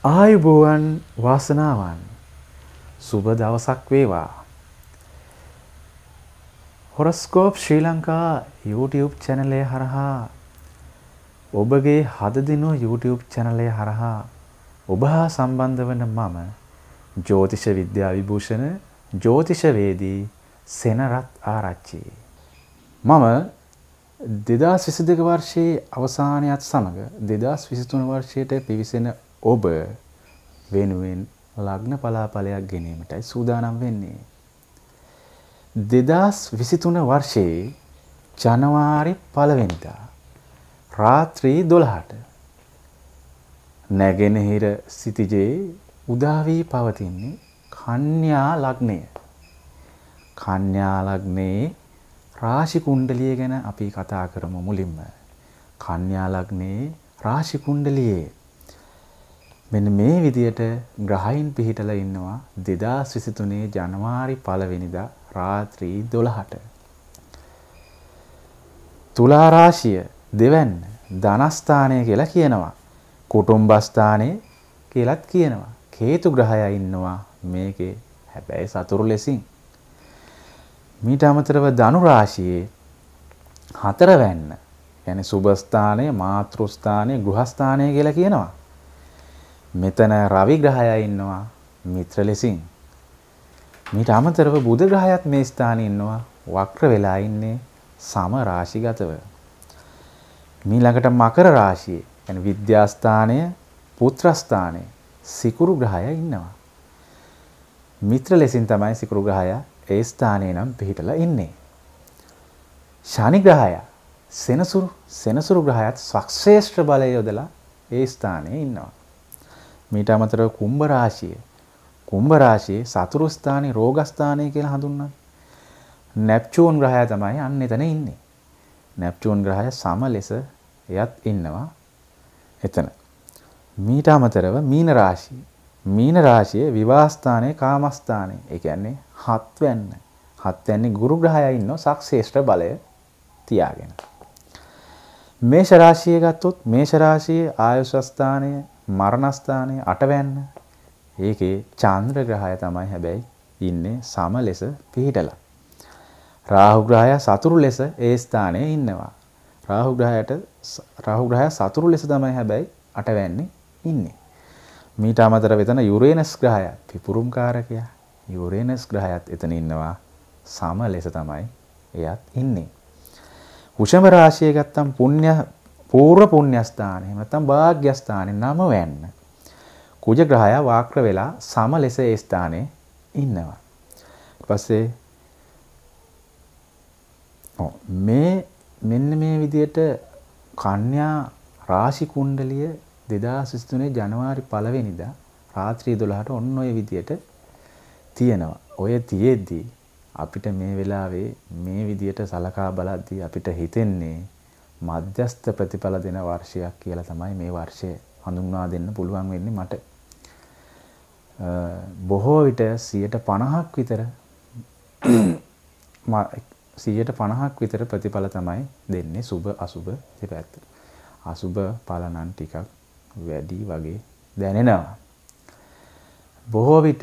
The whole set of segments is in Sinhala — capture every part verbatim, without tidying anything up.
ආයුබෝවන් වාසනාවන් සුබ දවසක් වේවා. Horoscope Sri Lanka YouTube channel එක හරහා ඔබගේ හද දිනුව YouTube channel එක හරහා ඔබ හා සම්බන්ධ වන මම ජ්‍යොතිෂ විද්‍යා විභූෂණ ජ්‍යොතිෂවේදී සෙනරත් ආරච්චි. මම දෙදාස් විසි දෙක වර්ෂයේ අවසානයත් සමග දෙදාස් විසි තුන වර්ෂයට පිවිසෙන ඔබ වෙනුවෙන් ලග්න පලාපලයක් ගැනීමටයි සූදානම් වෙන්නේ. දෙදාස් විසි තුන වර්ෂයේ ජනවාරි පළවෙනිදා රාත්‍රී දොළහට නැගෙනහිර සිටිජේ උදා වී පවතින්නේ කන්‍යා ලග්නය. කන්‍යා ලග්නයේ රාශි කුණ්ඩලිය ගැන අපි කතා කරමු මුලින්ම. කන්‍යා ලග්නයේ රාශි කුණ්ඩලියේ මෙන්න මේ විදියට ග්‍රහයන් පිහිටලා ඉන්නවා දෙදාස් විසි තුනේ ජනවාරි පළවෙනිදා රාත්‍රී දොළහට. තුලා රාශිය දෙවැන්න ධනස්ථානය කියලා කියනවා. කුටුම්බස්ථානය කියලාත් කියනවා. කේතු ග්‍රහය ඉන්නවා මේකේ හැබැයි සතුරු ලෙසින්. මීට අමතරව ධනු රාශියේ හතරවැන්න يعني සුභස්ථානය, මාතෘස්ථානය, ගෘහස්ථානය කියලා කියනවා. මෙතන රවි ග්‍රහය ඉන්නවා මිත්‍ර ලෙසින්. මීට අමතරව බුධ ග්‍රහයත් මේ ස්ථානයේ ඉන්නවා වක්‍ර වෙලා ඉන්නේ සම රාශිගතව. මීළඟට මකර රාශියේ يعني විද්‍යාස්ථානය, පුත්‍රස්ථානය, සිකුරු ග්‍රහය ඉන්නවා. මිත්‍ර ලෙසින් තමයි සිකුරු ග්‍රහය ඒ ස්ථානයේ නම් පිහිටලා ඉන්නේ. ශනි ග්‍රහය සෙනසුරු සෙනසුරු ග්‍රහයත් සක්ෂේෂ්ඨ බලය යොදලා ඒ ස්ථානයේ ඉන්නවා. මීට අමතරව කුම්භ රාශිය කුම්භ රාශියේ සතුරු ස්ථානයේ රෝග ස්ථානය කියලා හඳුන්වනවා. නෙප්චූන් ග්‍රහය තමයි අන්න එතන ඉන්නේ. නෙප්චූන් ග්‍රහය සම ලෙස එයත් ඉන්නවා එතන. මීට අමතරව මීන රාශිය මීන රාශියේ විවාහ ස්ථානයේ කාමස්ථානයේ ඒ කියන්නේ හත්වැන්න හත්වැන්නේ ගුරු ග්‍රහය ඉන්නෝ සක්ෂේෂ්ඨ බලය තියාගෙන. මේෂ රාශිය ගත්තොත් මේෂ රාශියේ ආයුෂ ස්ථානය මරණ ස්ථානයේ අටවැන්න ඒකේ චන්ද්‍ර ග්‍රහය තමයි හැබැයි ඉන්නේ සම ලෙස පිහිටලා. රාහු ග්‍රහය සතුරු ලෙස ඒ ස්ථානයේ ඉන්නවා. රාහු ග්‍රහයට රාහු ග්‍රහය සතුරු ලෙස තමයි හැබැයි අටවැන්නේ ඉන්නේ. මීට අමතරව එතන යුරේනස් ග්‍රහය පිපුරුම් කාරකයා. යුරේනස් ග්‍රහයත් එතන ඉන්නවා සම ලෙස තමයි එයත් ඉන්නේ. වෘෂභ රාශිය ගත්තම් පුණ්‍ය පූර්ව පුණ්‍ය ස්ථානයේ නැත්නම් භාග්‍ය ස්ථානයේ නම වෙන්න. කුජ ග්‍රහය වාක්‍ර වෙලා සම ලෙස ඒ ස්ථානයේ ඉන්නවා. ඊට පස්සේ ඔව් මේ මෙන්න මේ විදිහට කන්‍යා රාශි කුණ්ඩලිය දෙදාස් විසි තුනේ ජනවාරි පළවෙනිදා රාත්‍රී දොළහට ඔන්න ඔය විදිහට තියෙනවා. ඔය තියේදී අපිට මේ වෙලාවේ මේ විදිහට සලකා බලද්දී අපිට හිතෙන්නේ මධ්‍යස්ථ ප්‍රතිඵල දෙන වර්ෂයක් කියලා තමයි මේ වර්ෂය හඳුන්වා දෙන්න පුළුවන් වෙන්නේ මට. බොහෝ විට සියයට පනහක් විතර සියයට පනහක් විතර ප්‍රතිඵල තමයි දෙන්නේ සුබ අසුබ දෙපැත්ත. අසුබ ඵල නම් ටිකක් වැඩි වගේ දැනෙනවා. බොහෝ විට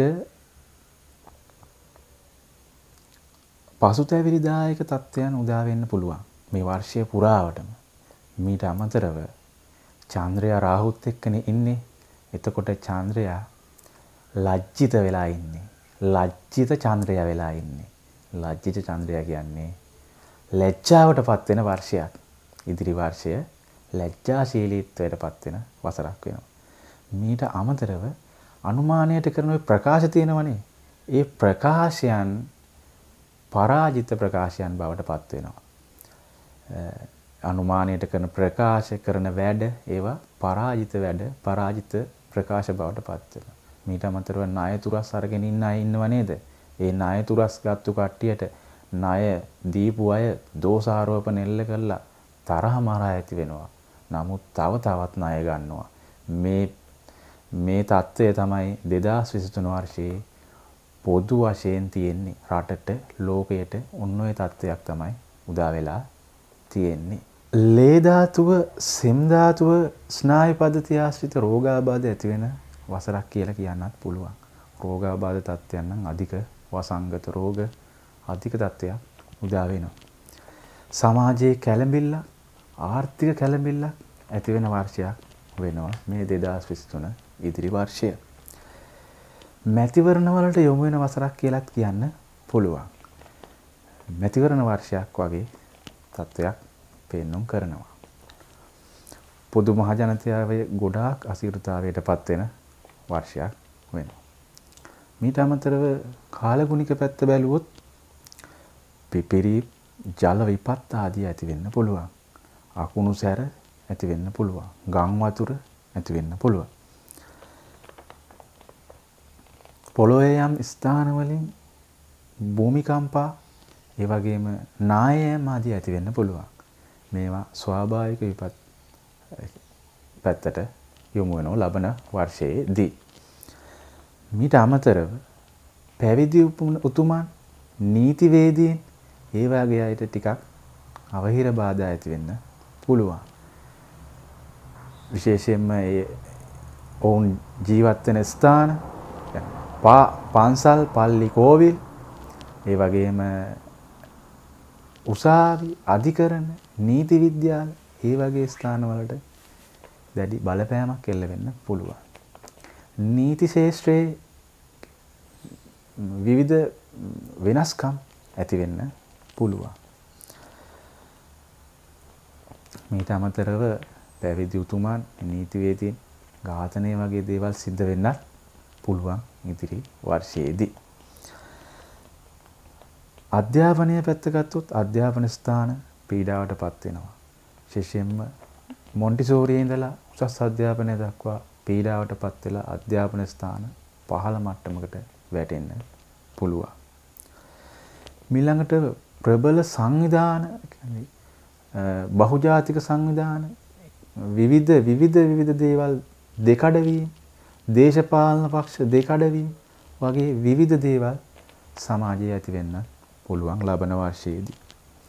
පසුතැවිලිදායක තත්ත්වයන් උදා වෙන්න පුළුවන් මේ වර්ෂය පුරාවටම. මීට අමතරව චන්ද්‍රයා රාහුත් එක්කනේ ඉන්නේ. එතකොට චන්ද්‍රයා ලජ්ජිත වෙලා ඉන්නේ. ලජ්ජිත චන්ද්‍රයා වෙලා ඉන්නේ. ලජ්ජිත චන්ද්‍රයා කියන්නේ ලැජ්ජාවටපත් වෙන වර්ෂයක්. ඉදිරි වර්ෂය ලැජ්ජාශීලීත්වයටපත් වෙන වසරක් වෙනවා. මීට අමතරව අනුමානයට කරන ওই ප්‍රකාශ තියෙනවනේ. ඒ ප්‍රකාශයන් පරාජිත ප්‍රකාශයන් බවට පත් වෙනවා. අනුමානයට කරන ප්‍රකාශ කරන වැඩ ඒවා පරාජිත වැඩ පරාජිත ප්‍රකාශ බවට පත් වෙනවා. මීට අමතරව ණය තුරස් අරගෙන ඉන්න අය ඉන්නව නේද? ඒ ණය තුරස් ගත්තු කට්ටියට ණය දීපු අය දෝෂාරෝපණ එල්ල කළා තරහ මරා ඇති වෙනවා. නමුත් තව තවත් ණය ගන්නවා. මේ මේ தত্ত্বය තමයි දෙදාස් විසි තුන වර්ෂයේ පොදු වශයෙන් තියෙන්නේ රටට ලෝකයට ඔන්න ඔය தত্ত্বයක් තමයි උදා වෙලා තියෙන්නේ. ලේ ධාතුව, සෙම් ධාතුව, ස්නායු පද්ධතිය ආශ්‍රිත රෝගාබාධ ඇති වෙන වසරක් කියලා කියන්නත් පුළුවන්. රෝගාබාධ තත්ත්වයන් නම් අධික වසංගත රෝග අධික තත්ත්වයක් උදා වෙනවා. සමාජයේ කැළඹිල්ල ආර්ථික කැළඹිල්ල ඇති වෙන වර්ෂයක් වෙනවා මේ දෙදාස් විසිතුන ඉදිරි වර්ෂය. මැතිවරණ වලට යොමු වෙන වසරක් කියලාත් කියන්න පුළුවන්. මැතිවරණ වර්ෂයක් වගේ තත්ත්වයක් පෙන්눔 කරනවා. පොදු මහ ජනතාවයේ ගොඩාක් අසීරුතාවයට පත් වෙන වර්ෂයක් වෙනවා. මීට අමතරව කාලගුණික පැත්ත බැලුවොත් පිපිරි ජල විපත් ආදී ඇති වෙන්න පුළුවන්. අකුණු සැර ඇති වෙන්න පුළුවන්. ගම් වතුර ඇති වෙන්න පුළුවන්. පොළොවේ යම් ස්ථාන වලින් භූමිකම්පා ඒ වගේම නායයන් ආදී ඇති වෙන්න පුළුවන්. මේවා ස්වාභාවික විපත් පැත්තට යොමු වෙනව ලබන වර්ෂයේදී. මීට අමතරව පැවිදි උතුමන් නීතිවේදීන් ඒ වගේ අයට ටිකක් අවහිර බාධා ඇති වෙන්න පුළුවන්. විශේෂයෙන්ම ඒ ඔවුන් ජීවත් වෙන ස්ථාන පන්සල් පල්ලි කෝවිල් ඒ වගේම උසාවි අධිකරණ නීති විද්‍යාල ඒ වගේ ස්ථානවලට දැඩි බලපෑමක් එල්ල වෙන්න පුළුවන්. නීති ශාස්ත්‍රයේ විවිධ වෙනස්කම් ඇති වෙන්න පුළුවන්. මීට අමතරව පැවිදි උතුමන් නීතිවේදීන් ඝාතනය වගේ දේවල් සිද්ධ වෙන්නත් පුළුවන් ඉදිරි වර්ෂයේදී. අධ්‍යාපනය පැත්ත ගත්තොත් අධ්‍යාපන ස්ථාන පීඩාවට පත් වෙනවා. විශේෂයෙන්ම මොන්ටිසෝරියේ ඉඳලා උසස් අධ්‍යාපනය දක්වා පීඩාවට පත් වෙලා අධ්‍යාපන ස්ථාන පහළ මට්ටමකට වැටෙන්න පුළුවන්. ඊළඟට ප්‍රබල සංවිධාන කියන්නේ බහුජාතික සංවිධාන විවිධ විවිධ විවිධ දේවල් දෙකඩ වීම, දේශපාලන පක්ෂ දෙකඩ වීම වගේ විවිධ දේවල් සමාජයේ ඇති වෙන්න පුළුවන් ලබන වර්ෂයේදී.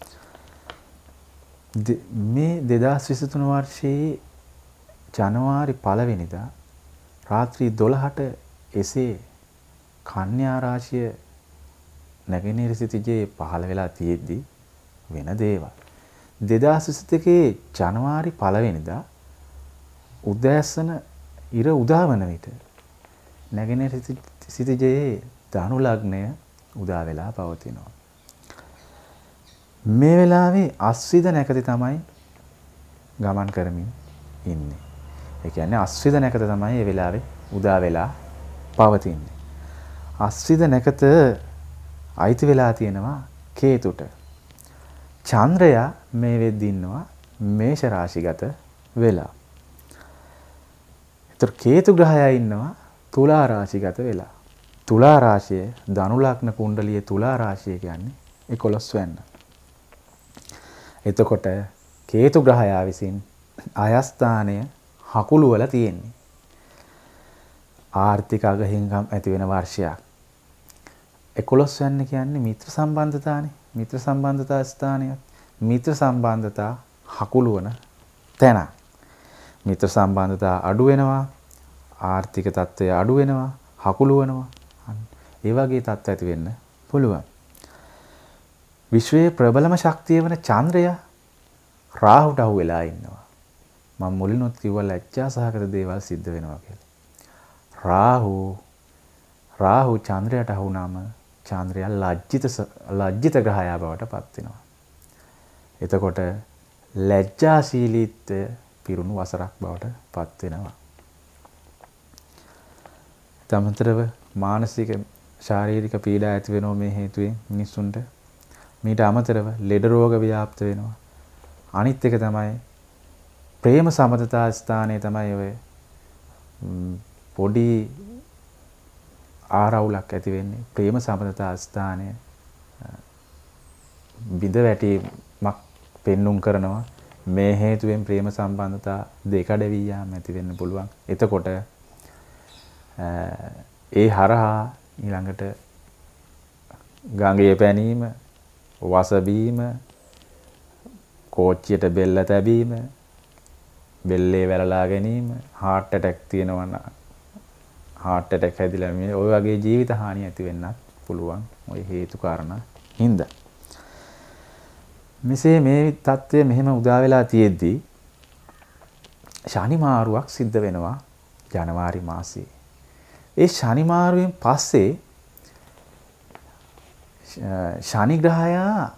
මේ දෙදාස් විසිතුන වර්ෂයේ ජනවාරි පළවෙනිදා රාත්‍රී දොළහට එසේ කන්‍යා රාශිය නැගෙනහිර සිටිජේ පහළ වෙලා තියෙද්දි වෙන දේවල්. දෙදාස් විසිදෙකේ ජනවාරි පළවෙනිදා උදෑසන ඉර උදා වන විට නැගෙනහිර සිටිජේ ධනු ලග්නය උදා වෙලා පවතිනවා. මේ වෙලාවේ අස්විද නැකත තමයි ගමන් කරමින් ඉන්නේ. ඒ කියන්නේ අස්විද නැකත තමයි මේ වෙලාවේ උදා වෙලා පවතින්නේ. අස්විද නැකත අයිති වෙලා තියෙනවා කේතුට. චන්ද්‍රයා මේ වෙද්දි ඉන්නවා මේෂ රාශිගත වෙලා. ඒතර කේතු ග්‍රහයා ඉන්නවා තුලා රාශිගත වෙලා. තුලා රාශිය ධනු ලග්න කුණ්ඩලියේ තුලා රාශිය කියන්නේ එකොළොස් වෙන්න. එතකොට කේතු ග්‍රහයා විසින් අයස්ථානය හකුළු වල තියෙන්නේ. ආර්ථික අගහිංකම් ඇති වෙන වර්ෂයක්. එකොළොස් වෙන්න කියන්නේ මිත්‍ර සම්බන්ධතානේ. මිත්‍ර සම්බන්ධතා ස්ථානය. මිත්‍ර සම්බන්ධතා හකුළු වන තැන. මිත්‍ර සම්බන්ධතා අඩු වෙනවා. ආර්ථික තත්ත්වය අඩු වෙනවා. හකුළු වෙනවා. ඒ වගේ තත්ත්ව ඇති වෙන්න පුළුවන්. විශ්වයේ ප්‍රබලම ශක්තිය වන චන්ද්‍රයා රාහුට අහු වෙලා ඉන්නවා. මම මුලින්ොත් කිව්වා ලැජ්ජා සහගත දේවල් සිද්ධ වෙනවා කියලා. රාහු රාහු චන්ද්‍රයට අහු වුණාම චන්ද්‍රයා ලජ්ජිත ලජ්ජිත ග්‍රහයා බවට පත් වෙනවා. එතකොට ලැජ්ජාශීලීත්වය පිරුණු වසරක් බවට පත් වෙනවා. තමතරව මානසික ශාරීරික පීඩා ඇති වෙනවා මේ හේතුවෙන් මිනිස්සුන්ට. මීට අමතරව ලෙඩ රෝග ව්‍යාප්ත වෙනවා. අනිත් එක තමයි ප්‍රේම සමතතා ස්ථානයේ තමයි ඔය පොඩි ආරවුලක් ඇති වෙන්නේ. ප්‍රේම සමතතා ස්ථානය බිඳ වැටීමක් පෙන්눔 කරනවා. මේ හේතුවෙන් ප්‍රේම සම්බන්ධතා දෙකඩ වී යාම ඇති වෙන්න පුළුවන්. එතකොට ඒ හරහා ඊළඟට ගඟේ පැනීම, වසබීම, කෝච්චියට බෙල්ල තැබීම, බෙල්ලේ වැළලා ගැනීම, heart attack තියෙනවා heart attack හැදිලා මේ ඔය වගේ ජීවිත හානිය ඇති වෙන්නත් පුළුවන් ওই හේතු කාරණා හින්දා. මෙසේ මේ தත්ත්වය මෙහෙම උදා වෙලා තියෙද්දි ශනි මාරුවක් සිද්ධ වෙනවා ජනවාරි මාසයේ. ඒ ශනි මාරුවෙන් පස්සේ ශනි ග්‍රහයා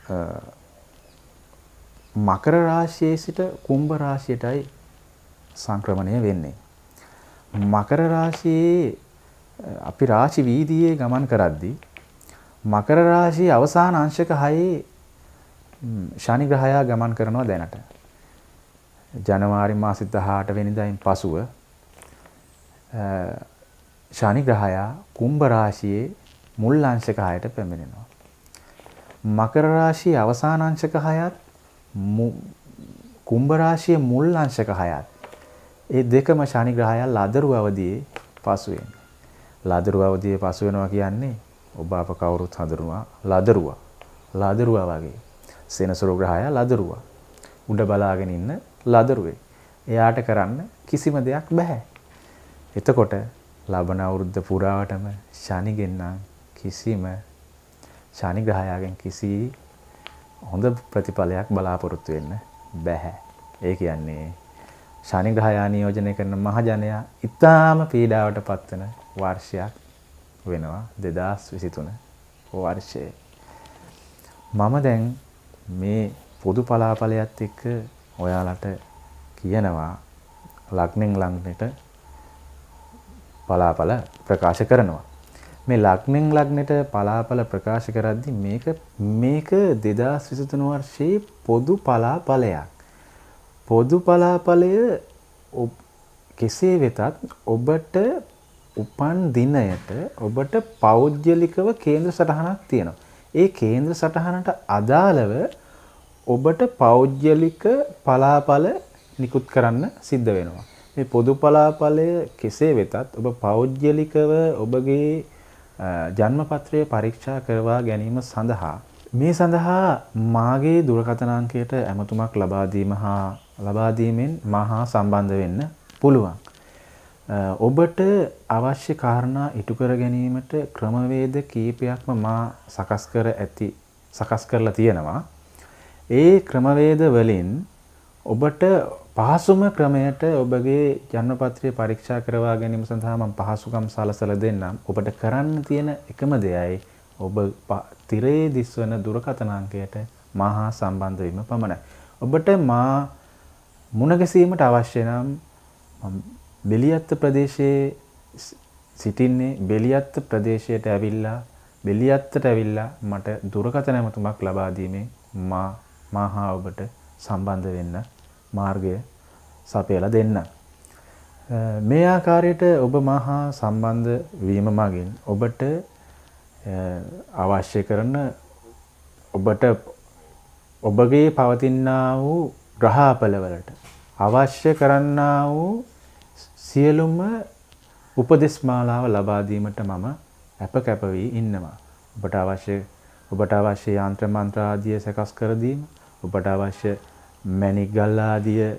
මකර රාශියේ සිට කුම්භ රාශියටයි සංක්‍රමණය වෙන්නේ. මකර රාශියේ අපි රාශි වීදියේ ගමන් කරද්දී මකර රාශියේ අවසාන අංශක හයේ ශනි ග්‍රහයා ගමන් කරනවා දැනට. ජනවාරි මාසේ දහඅට වෙනිදායින් පසුව ශනි ග්‍රහයා කුම්භ රාශියේ මුල් අංශක හයට පැමිණෙනවා. මකර රාශියේ අවසාන අංශක හයත් කුම්භ රාශියේ මුල් අංශක හයත් ඒ දෙකම ශනි ග්‍රහයා ලදරු අවදියේ පසු වෙනවා. ලදරු අවදියේ පසු වෙනවා කියන්නේ ඔබ අප කවුරුත් හඳුනනවා ලදරුවා. ලදරුවා වගේ. සෙනසුරු ග්‍රහයා ලදරුවා. උඩ බලාගෙන ඉන්න ලදරුවේ. එයාට කරන්න කිසිම දෙයක් බෑ. එතකොට ලබන අවුරුද්ද පුරාවටම ශනිගෙන් නම් කිසිම ශනි ග්‍රහයාගෙන් කිසි හොඳ ප්‍රතිඵලයක් බලාපොරොත්තු වෙන්න බෑ. ඒ කියන්නේ ශනි ග්‍රහයා නියෝජනය කරන මහජනයා ඉතාම පීඩාවට පත්වන වර්ෂයක් වෙනවා දෙදාස් විසිතුන වර්ෂයේ. මම දැන් මේ පොදු පලාපලයත් එක්ක ඔයාලට කියනවා ලග්නෙන් ලග්නෙට පලාපල ප්‍රකාශ කරනවා. මේ ලග්නෙන් ලග්නෙට පලාපල ප්‍රකාශ කරද්දී මේක මේක දෙදාස් විසිතුන වර්ෂයේ පොදු පලාපලයක්. පොදු පලාපලය කෙසේ වෙතත් ඔබට උපන් දිනයට ඔබට පෞද්ගලිකව කේන්ද්‍ර සටහනක් තියෙනවා. ඒ කේන්ද්‍ර සටහනට අදාළව ඔබට පෞද්ගලික පලාපල නිකුත් කරන්න සිද්ධ වෙනවා. මේ පොදු පලාපලය කෙසේ වෙතත් ඔබ පෞද්ගලිකව ඔබගේ ජන්මපත්‍රය පරීක්ෂා කරවා ගැනීම සඳහා මේ සඳහා මාගේ දුරකථන අංකයට ඇමතුමක් ලබා දීම හා ලබා දීමෙන් මා සම්බන්ධ වෙන්න පුළුවන්. ඔබට අවශ්‍ය කාරණා ඉටු කර ගැනීමට ක්‍රමවේද කීපයක්ම මා සකස් කර ඇති සකස් කරලා තියෙනවා. ඒ ක්‍රමවේද වලින් ඔබට පහසුම ක්‍රමයට ඔබගේ ජන්මපත්‍රය පරීක්ෂා කරවා ගැනීම සඳහා මම පහසුකම් සලසලා දෙන්නම්. ඔබට කරන්න තියෙන එකම දෙයයි ඔබ තිරේ දිස්වන දුරකථන අංකයට මා සම්බන්ධ වීම පමණයි. ඔබට මා මුණ ගැසීමට අවශ්‍ය නම් බෙලියත්ත ප්‍රදේශයේ සිටින්නේ බෙලියත්ත ප්‍රදේශයට ඇවිල්ලා බෙලියත්තට ඇවිල්ලා මට දුරකථන ඇමතුමක් ලබා දීමෙන් මා මාහා ඔබට සම්බන්ධ වෙන්න මාර්ගය සපයලා දෙන්න. මේ ආකාරයට ඔබ මාහා සම්බන්ධ වීම මගින් ඔබට අවශ්‍ය කරන ඔබට ඔබගේ පවතිනා වූ ග්‍රහපලවලට අවශ්‍ය කරන්නා වූ සියලුම උපදෙස් මාලාව ලබා දීමට මම අප කැප වී ඉන්නවා. ඔබට අවශ්‍ය ඔබට අවශ්‍ය යාන්ත්‍ර මන්ත්‍ර ආදිය සකස් කර දීම, ඔබට අවශ්‍ය මැණික් ගල් ආදිය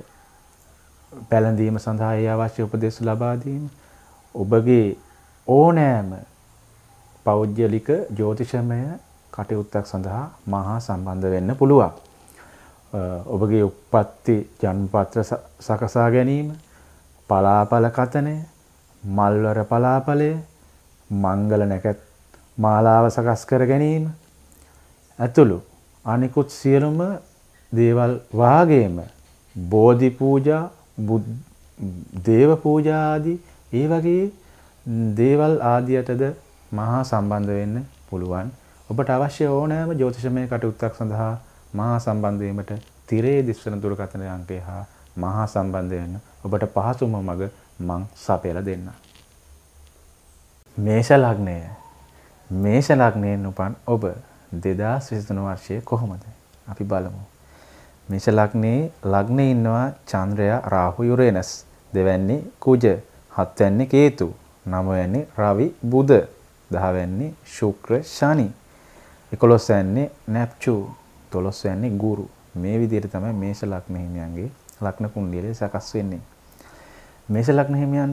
පැලඳීම සඳහා ඒ අවශ්‍ය උපදෙස් ලබා දීම, ඔබගේ ඕනෑම පෞද්ගලික ජ්‍යොතිෂමය කටයුත්තක් සඳහා මහා සම්බන්ධ වෙන්න පුළුවන්. ඔබගේ උප්පත්ති ජන්මපත්‍ර සකසා ගැනීම, පලාපල කතනය, මල්වර පලාපලය, මංගල නැකත් මාලාව සකස් කර ගැනීම ඇතුළු අනිකුත් සියලුම දේවල් වාගේම බෝධි පූජා, දේව පූජා ආදී ඒ වගේ දේවල් ආදියටද මහා සම්බන්ධ වෙන්න පුළුවන්. ඔබට අවශ්‍ය ඕනෑම ජ්‍යොතිෂමය කටයුත්තක් සඳහා මහා සම්බන්ධ වීමට තිරේ දිස්වන දුරකථන අංකය හා මහා සම්බන්ධ වෙන්න ඔබට පහසුම මඟ මං සපයලා දෙන්නම්. මේෂ ලග්නය. මේෂ ලග්නයෙන් උපන් ඔබ දෙදාස් විසිතුන වර්ෂයේ කොහොමද? අපි බලමු. මේෂ ලග්නයේ ලග්නේ ඉන්නවා චන්ද්‍රයා, රාහු, යුරේනස්. දෙවැන්නේ කුජ, හත්වැන්නේ කේතු, නවවැන්නේ රවි, බුධ, දහවැන්නේ ශුක්‍ර, ශනි, එකොළොස්වැන්නේ නැප්චූන්, දොළොස්වැන්නේ ගුරු. මේ විදිහට තමයි මේෂ ලග්න හිමියන්ගේ ලග්න කුණ්ඩලය සකස් වෙන්නේ. මේෂ ලග්න හිමියන්ටත්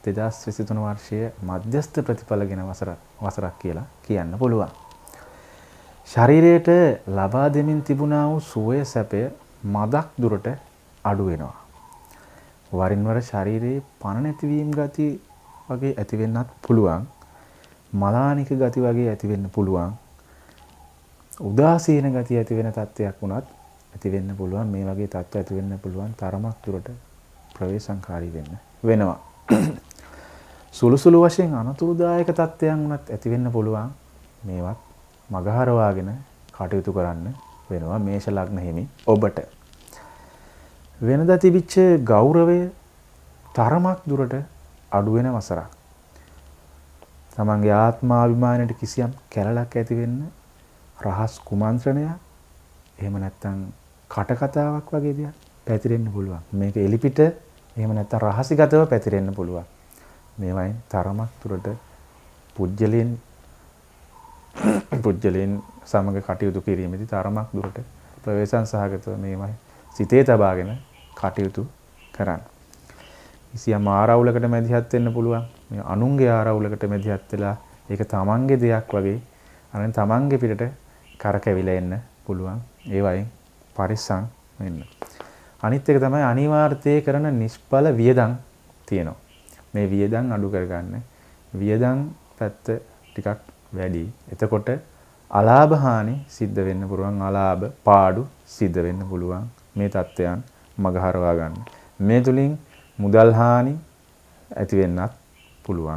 දෙදාස් විසිතුන වර්ෂයේ මධ්‍යස්ථ ප්‍රතිඵලගෙන වසරක් වසරක් කියලා කියන්න පුළුවන්. ශරීරයට ලබා දෙමින් තිබුණා වූ සුවය සැපය මදක් දුරට අඩු වෙනවා. වරින් වර ශරීරයේ පණ නැතිවීම ගති වගේ ඇති වෙන්නත් පුළුවන්. මලානික ගති වගේ ඇති වෙන්න පුළුවන්. උදාසීන ගති ඇති වෙන තත්ත්වයක් වුණත් ඇති වෙන්න පුළුවන්. මේ වගේ තත්ත්ව ඇති වෙන්න පුළුවන් තරමක් දුරට ප්‍රවේශංකාරී වෙන්න වෙනවා. සුළු සුළු වශයෙන් අනතුරුදායක තත්ත්වයන් වුණත් ඇති වෙන්න පුළුවන්. මේවත් මගහරවාගෙන කටයුතු කරන්න වෙනවා මේෂ ලග්න හිමි ඔබට. වෙනදා තිබිච්ච ගෞරවය තරමක් දුරට අඩු වෙන වසරක්. තමන්ගේ ආත්මාභිමානයට කිසියම් කැලලක් ඇති වෙන්න රහස් කුමන්ත්‍රණයක් එහෙම නැත්නම් කටකතාවක් වගේ දෙයක් පැතිරෙන්න පුළුවන්. මේක එලිපිට එහෙම නැත්නම් රහසිගතව පැතිරෙන්න පුළුවන්. මේවයින් තරමක් දුරට පුජ්‍යලෙන් පුජ්‍යලෙන් සමග කටයුතු කිරීමේදී තරමක් දුරට ප්‍රවේශම් සහගතව මේවයි සිතේ තබාගෙන කටයුතු කරන්න. කිසියම් ආරවුලකට මැදිහත් වෙන්න පුළුවන්. මේ අනුන්ගේ ආරවුලකට මැදිහත් වෙලා ඒක තමන්ගේ දෙයක් වගේ අනේ තමන්ගේ පිටට කරකැවිලා එන්න පුළුවන්. ඒ වයින් පරිස්සම් වෙන්න. අනිත් එක තමයි අනිවාර්යයෙන් කරන නිෂ්ඵල වියදම් තියෙනවා. මේ වියදම් අඩු කරගන්න. වියදම් පැත්ත ටිකක් වැඩි. එතකොට අලාභ හානි සිද්ධ වෙන්න පුළුවන්. අලාභ පාඩු සිද්ධ වෙන්න පුළුවන්. මේ தත්ත්වයන් මගහරවා ගන්න. මේ තුලින් මුදල් හානි ඇති වෙන්නත් පුළුවන්.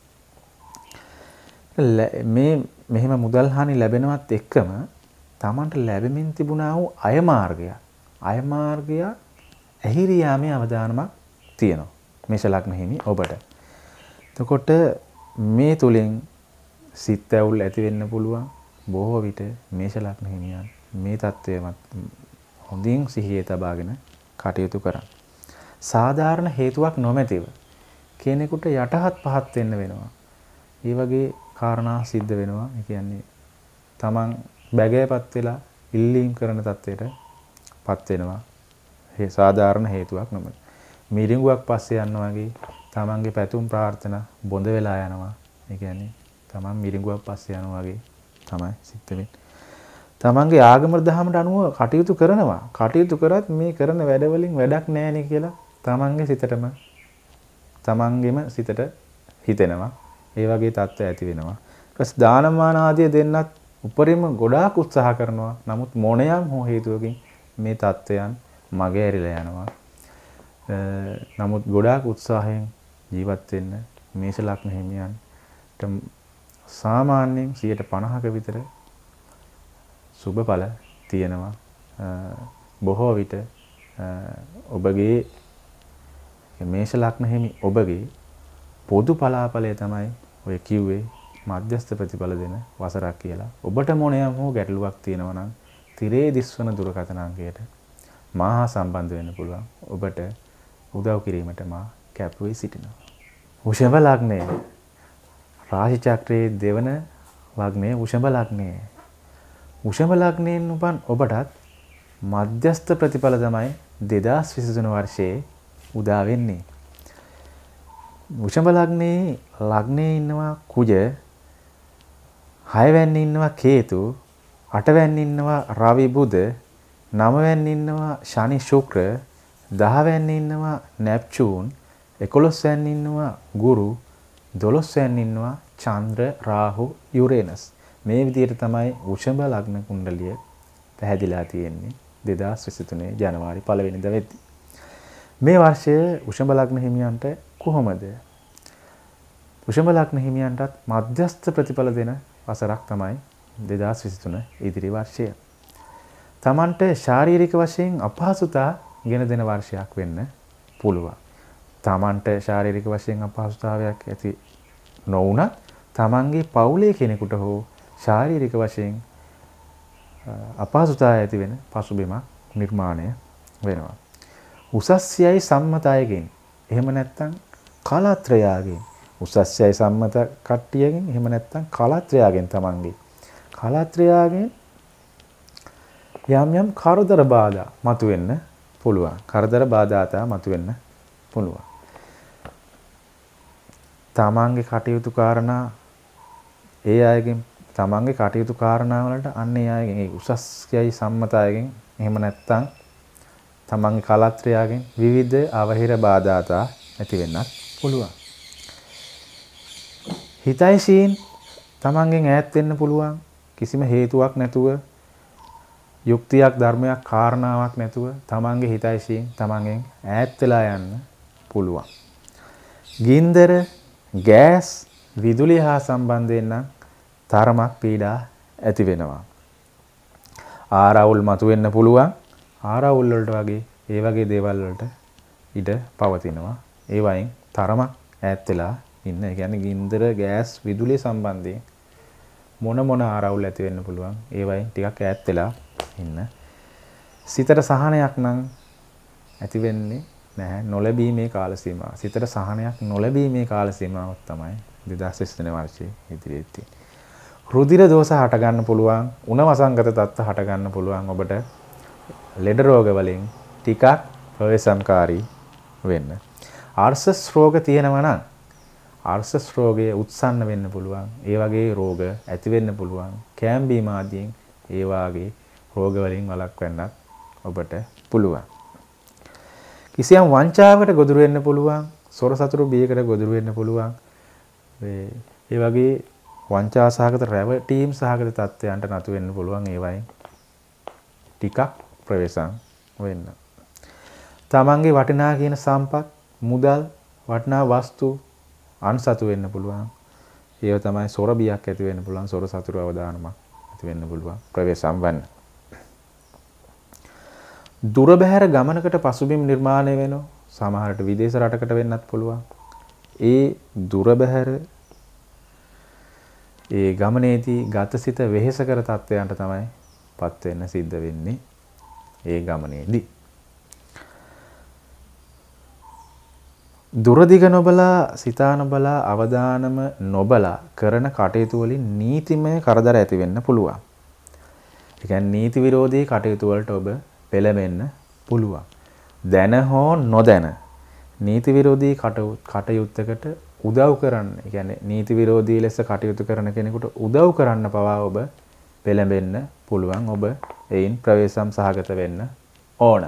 මේ මෙහෙම මුදල් හානි ලැබෙනවත් එක්කම තමන්ට ලැබෙමින් තිබුණා වූ අය මාර්ගය අය මාර්ගය ඇහිරි යාමේ අවදානමක් තියෙනවා මේෂ ලග්න හිමි ඔබට. එතකොට මේ තුලින් සිත් ඇවුල් ඇති වෙන්න පුළුවන්. බොහෝ විට මේෂ ලග්න හිමියන් මේ தත්ත්වයමත් හොඳින් සිහියේ තබාගෙන කටයුතු කරන්න. සාධාරණ හේතුවක් නොමැතිව කෙනෙකුට යටහත් පහත් වෙන්න වෙනවා. ඒ වගේ කාරණා සිද්ධ වෙනවා. ඒ කියන්නේ තමන් බැගෑපත් වෙලා ඉල්ලීම් කරන තත්ත්වයට පත් වෙනවා. ඒ සාධාරණ හේතුවක් නොමැති. මිරිඟුවක් පස්සේ යනවා වගේ තමන්ගේ පැතුම් ප්‍රාර්ථනා බොඳ වෙලා යනවා. ඒ කියන්නේ තමන් මිරිඟුවක් පස්සේ යනවා වගේ තමයි සිද්ධ වෙන්නේ. තමන්ගේ ආගම දහමට අනුව කටයුතු කරනවා. කටයුතු කරත් මේ කරන වැඩ වලින් වැඩක් නැහැ නේ කියලා තමන්ගේ සිතටම තමන්ගේම සිතට හිතෙනවා. ඒ වගේ තත්ත්ව ඇති වෙනවා. ඊට දානමාන ආදී දෙන්නත් උපරිම ගොඩාක් උත්සාහ කරනවා. නමුත් මොනියම් හෝ හේතුවකින් මේ තත්ත්වයන් මගේ ඇරිලා යනවා. නමුත් ගොඩාක් උත්සාහයෙන් ජීවත් වෙන්න මේෂ ලග්න හිමියන්ට සාමාන්‍යයෙන් සියයට පනහක විතර සුබඵල තියෙනවා. බොහෝ විට ඔබගේ මේෂ ලග්න හිමි ඔබගේ පොදු පලාපලය තමයි ඔය කිව්වේ මධ්‍යස්ථ ප්‍රතිඵල දෙන වසරක් කියලා. ඔබට මොනියම් හෝ ගැටලුවක් තියෙනවා නම් තිරේ දිස්වන දුරකථන අංකයට මාහා සම්බන්ධ වෙන්න පුළුවන්. ඔබට උදව් කිරීමට මා කැප වී සිටිනවා. වෘෂභ ලග්නය රාශි චක්‍රයේ දෙවන ලග්නය වෘෂභ ලග්නය. වෘෂභ ලග්නයෙන් උපන් ඔබටත් මධ්‍යස්ථ ප්‍රතිඵල තමයි දෙදාස් විසිතුන වර්ෂයේ උදා වෙන්නේ. වෘෂභ ලග්නයේ ලග්නයේ ඉන්නවා කුජ, හය වෙන්නේ ඉන්නවා කේතු, අට වෙන්නේ ඉන්නවා රවි බුධ, නව වෙන්නේ ඉන්නවා ශනි ශුක්‍ර, දහ වෙන්නේ ඉන්නවා නෙප්චූන්, එකොළොස් වෙන්නේ ඉන්නවා ගුරු, දොළොස් වෙන්නේ ඉන්නවා චන්ද්‍ර රාහු යුරේනස්. මේ විදිහට තමයි වෘෂභ ලග්න කුණ්ඩලිය පැහැදිලා තියෙන්නේ දෙදාස් විසිතුනේ ජනවාරි පළවෙනිදා වෙද්දී. මේ වර්ෂයේ වෘෂභ ලග්න හිමියන්ට කොහොමද? වෘෂභ ලග්න හිමියන්ටත් මධ්‍යස්ථ ප්‍රතිඵල දෙන වසරක් තමයි දෙදාස් විසිතුන ඉදිරි වර්ෂය. තමන්ට ශාරීරික වශයෙන් අපහසුතා ගෙන දෙන වර්ෂයක් වෙන්න පුළුවන්. තමන්ට ශාරීරික වශයෙන් අපහසුතාවයක් ඇති නොවුනත් තමන්ගේ පවුලේ කෙනෙකුට හෝ ශාරීරික වශයෙන් අපහසුතාවය ඇති වෙන පසුබිමක් නිර්මාණය වෙනවා. උසස්යයි සම්මතයකින් එහෙම නැත්නම් කලත්‍රයාගෙන් උසස්යයි සම්මත කට්ටියකින් එහෙම නැත්නම් කලත්‍රයාගෙන් තමන්ගේ කලත්‍රයාගෙන් යම් යම් කරදර බාධා මතුවෙන්න පුළුවන්. කරදර බාධාතා මතුවෙන්න පුළුවන්. තමන්ගේ කටයුතු කාරණා ඒ අයගෙන් තමන්ගේ කටයුතු කාරණා වලට අන්න ඒ අයගෙන් ඒ උසස් කියයි සම්මත අයගෙන් එහෙම නැත්නම් තමන්ගේ කලත්‍රයාගෙන් විවිධ අවහිර බාධාතා ඇති වෙන්නත් පුළුවන්. හිතයිසීන් තමන්ගෙන් ඈත් වෙන්න පුළුවන් කිසිම හේතුවක් නැතුව යුක්තියක් ධර්මයක් කාරණාවක් නැතුව තමන්ගේ හිතයිසීන් තමන්ගෙන් ඈත් වෙලා යන්න පුළුවන්. ගින්දර ගෑස් විදුලිය හා සම්බන්ධයෙන් නම් තරමක් පීඩා ඇති වෙනවා. ආරවුල් මතුවෙන්න පුළුවන්. ආරවුල් වලට වගේ ඒ වගේ දේවල් වලට ඉඩ පවතිනවා. ඒ වයින් තරමක් ඈත් වෙලා ඉන්න. ඒ කියන්නේ ගින්දර ගෑස් විදුලිය සම්බන්ධයෙන් මොන මොන ආරවුල් ඇති වෙන්න පුළුවන්. ඒ වයින් ටිකක් ඈත් වෙලා ඉන්න. සිතට සහනයක් නම් ඇති වෙන්නේ නැහැ. නොලැබීමේ කාල සීමාව. සිතට සහනයක් නොලැබීමේ කාල සීමාවක් තමයි දෙදාස් විසි තුන වර්ෂයේ ඉදිරියේ තියෙන්නේ. රුධිර දෝෂ හට ගන්න පුළුවන්. උණ වසංගත තත්ත්ව හට ගන්න පුළුවන්. ඔබට ලෙඩ රෝග වලින් ටිකක් ප්‍රවේශම්කාරී වෙන්න. ආර්සස් රෝග තියෙනවා නම් ආර්සස් රෝගය උත්සන්න වෙන්න පුළුවන්. ඒ වගේ රෝග ඇති වෙන්න පුළුවන්. කැම්බීම ආදියෙන් ඒ වාගේ රෝග වලින් වළක්වන්නත් ඔබට පුළුවන්. කිසියම් වංචාවකට ගොදුරු වෙන්න පුළුවන්. සොර සතුරු බියකට ගොදුරු වෙන්න පුළුවන්. ඒ වගේ වංචා සහගත රැවටීම් සහගත තත්ත්වයන්ට නතු වෙන්න පුළුවන්. ඒ වයින් ටිකක් ප්‍රවේශම් වෙන්න. තමන්ගේ වටිනා කියන සම්පත්, මුදල්, වටිනා වස්තු අන්සතු වෙන්න පුළුවන්. ඒව තමයි සොර බියක් ඇති වෙන්න පුළුවන්. සොර සතුරු අවදානමක් ඇති වෙන්න පුළුවන්. ප්‍රවේශම් වෙන්න. දුර බැහැර ගමනකට පසුබිම් නිර්මාණය වෙනවා. සමහරට විදේශ රටකට වෙන්නත් පුළුවන්. ඒ දුර බැහැර ඒ ගමනේදී ගතසිත වෙහෙස කර තත්වයන්ට තමයි පත් වෙන්න සිද්ධ වෙන්නේ. ඒ ගමනේදී දුරදිග නොබලා සිතා නොබලා අවදානම නොබලා කරන කටයුතු වලින් නීතිමය කරදර ඇති වෙන්න පුළුවන්. ඒ කියන්නේ නීති විරෝධී කටයුතු වලට ඔබ පෙළඹෙන්න පුළුවන්. දැන හෝ නොදැන නීති විරෝධී කටයුත්තකට උදව් කරන්න, ඒ කියන්නේ නීති විරෝධී ලෙස කටයුතු කරන කෙනෙකුට උදව් කරන්න පවා ඔබ පෙළඹෙන්න පුළුවන්. ඔබ එයින් ප්‍රවේශම් සහගත වෙන්න ඕන.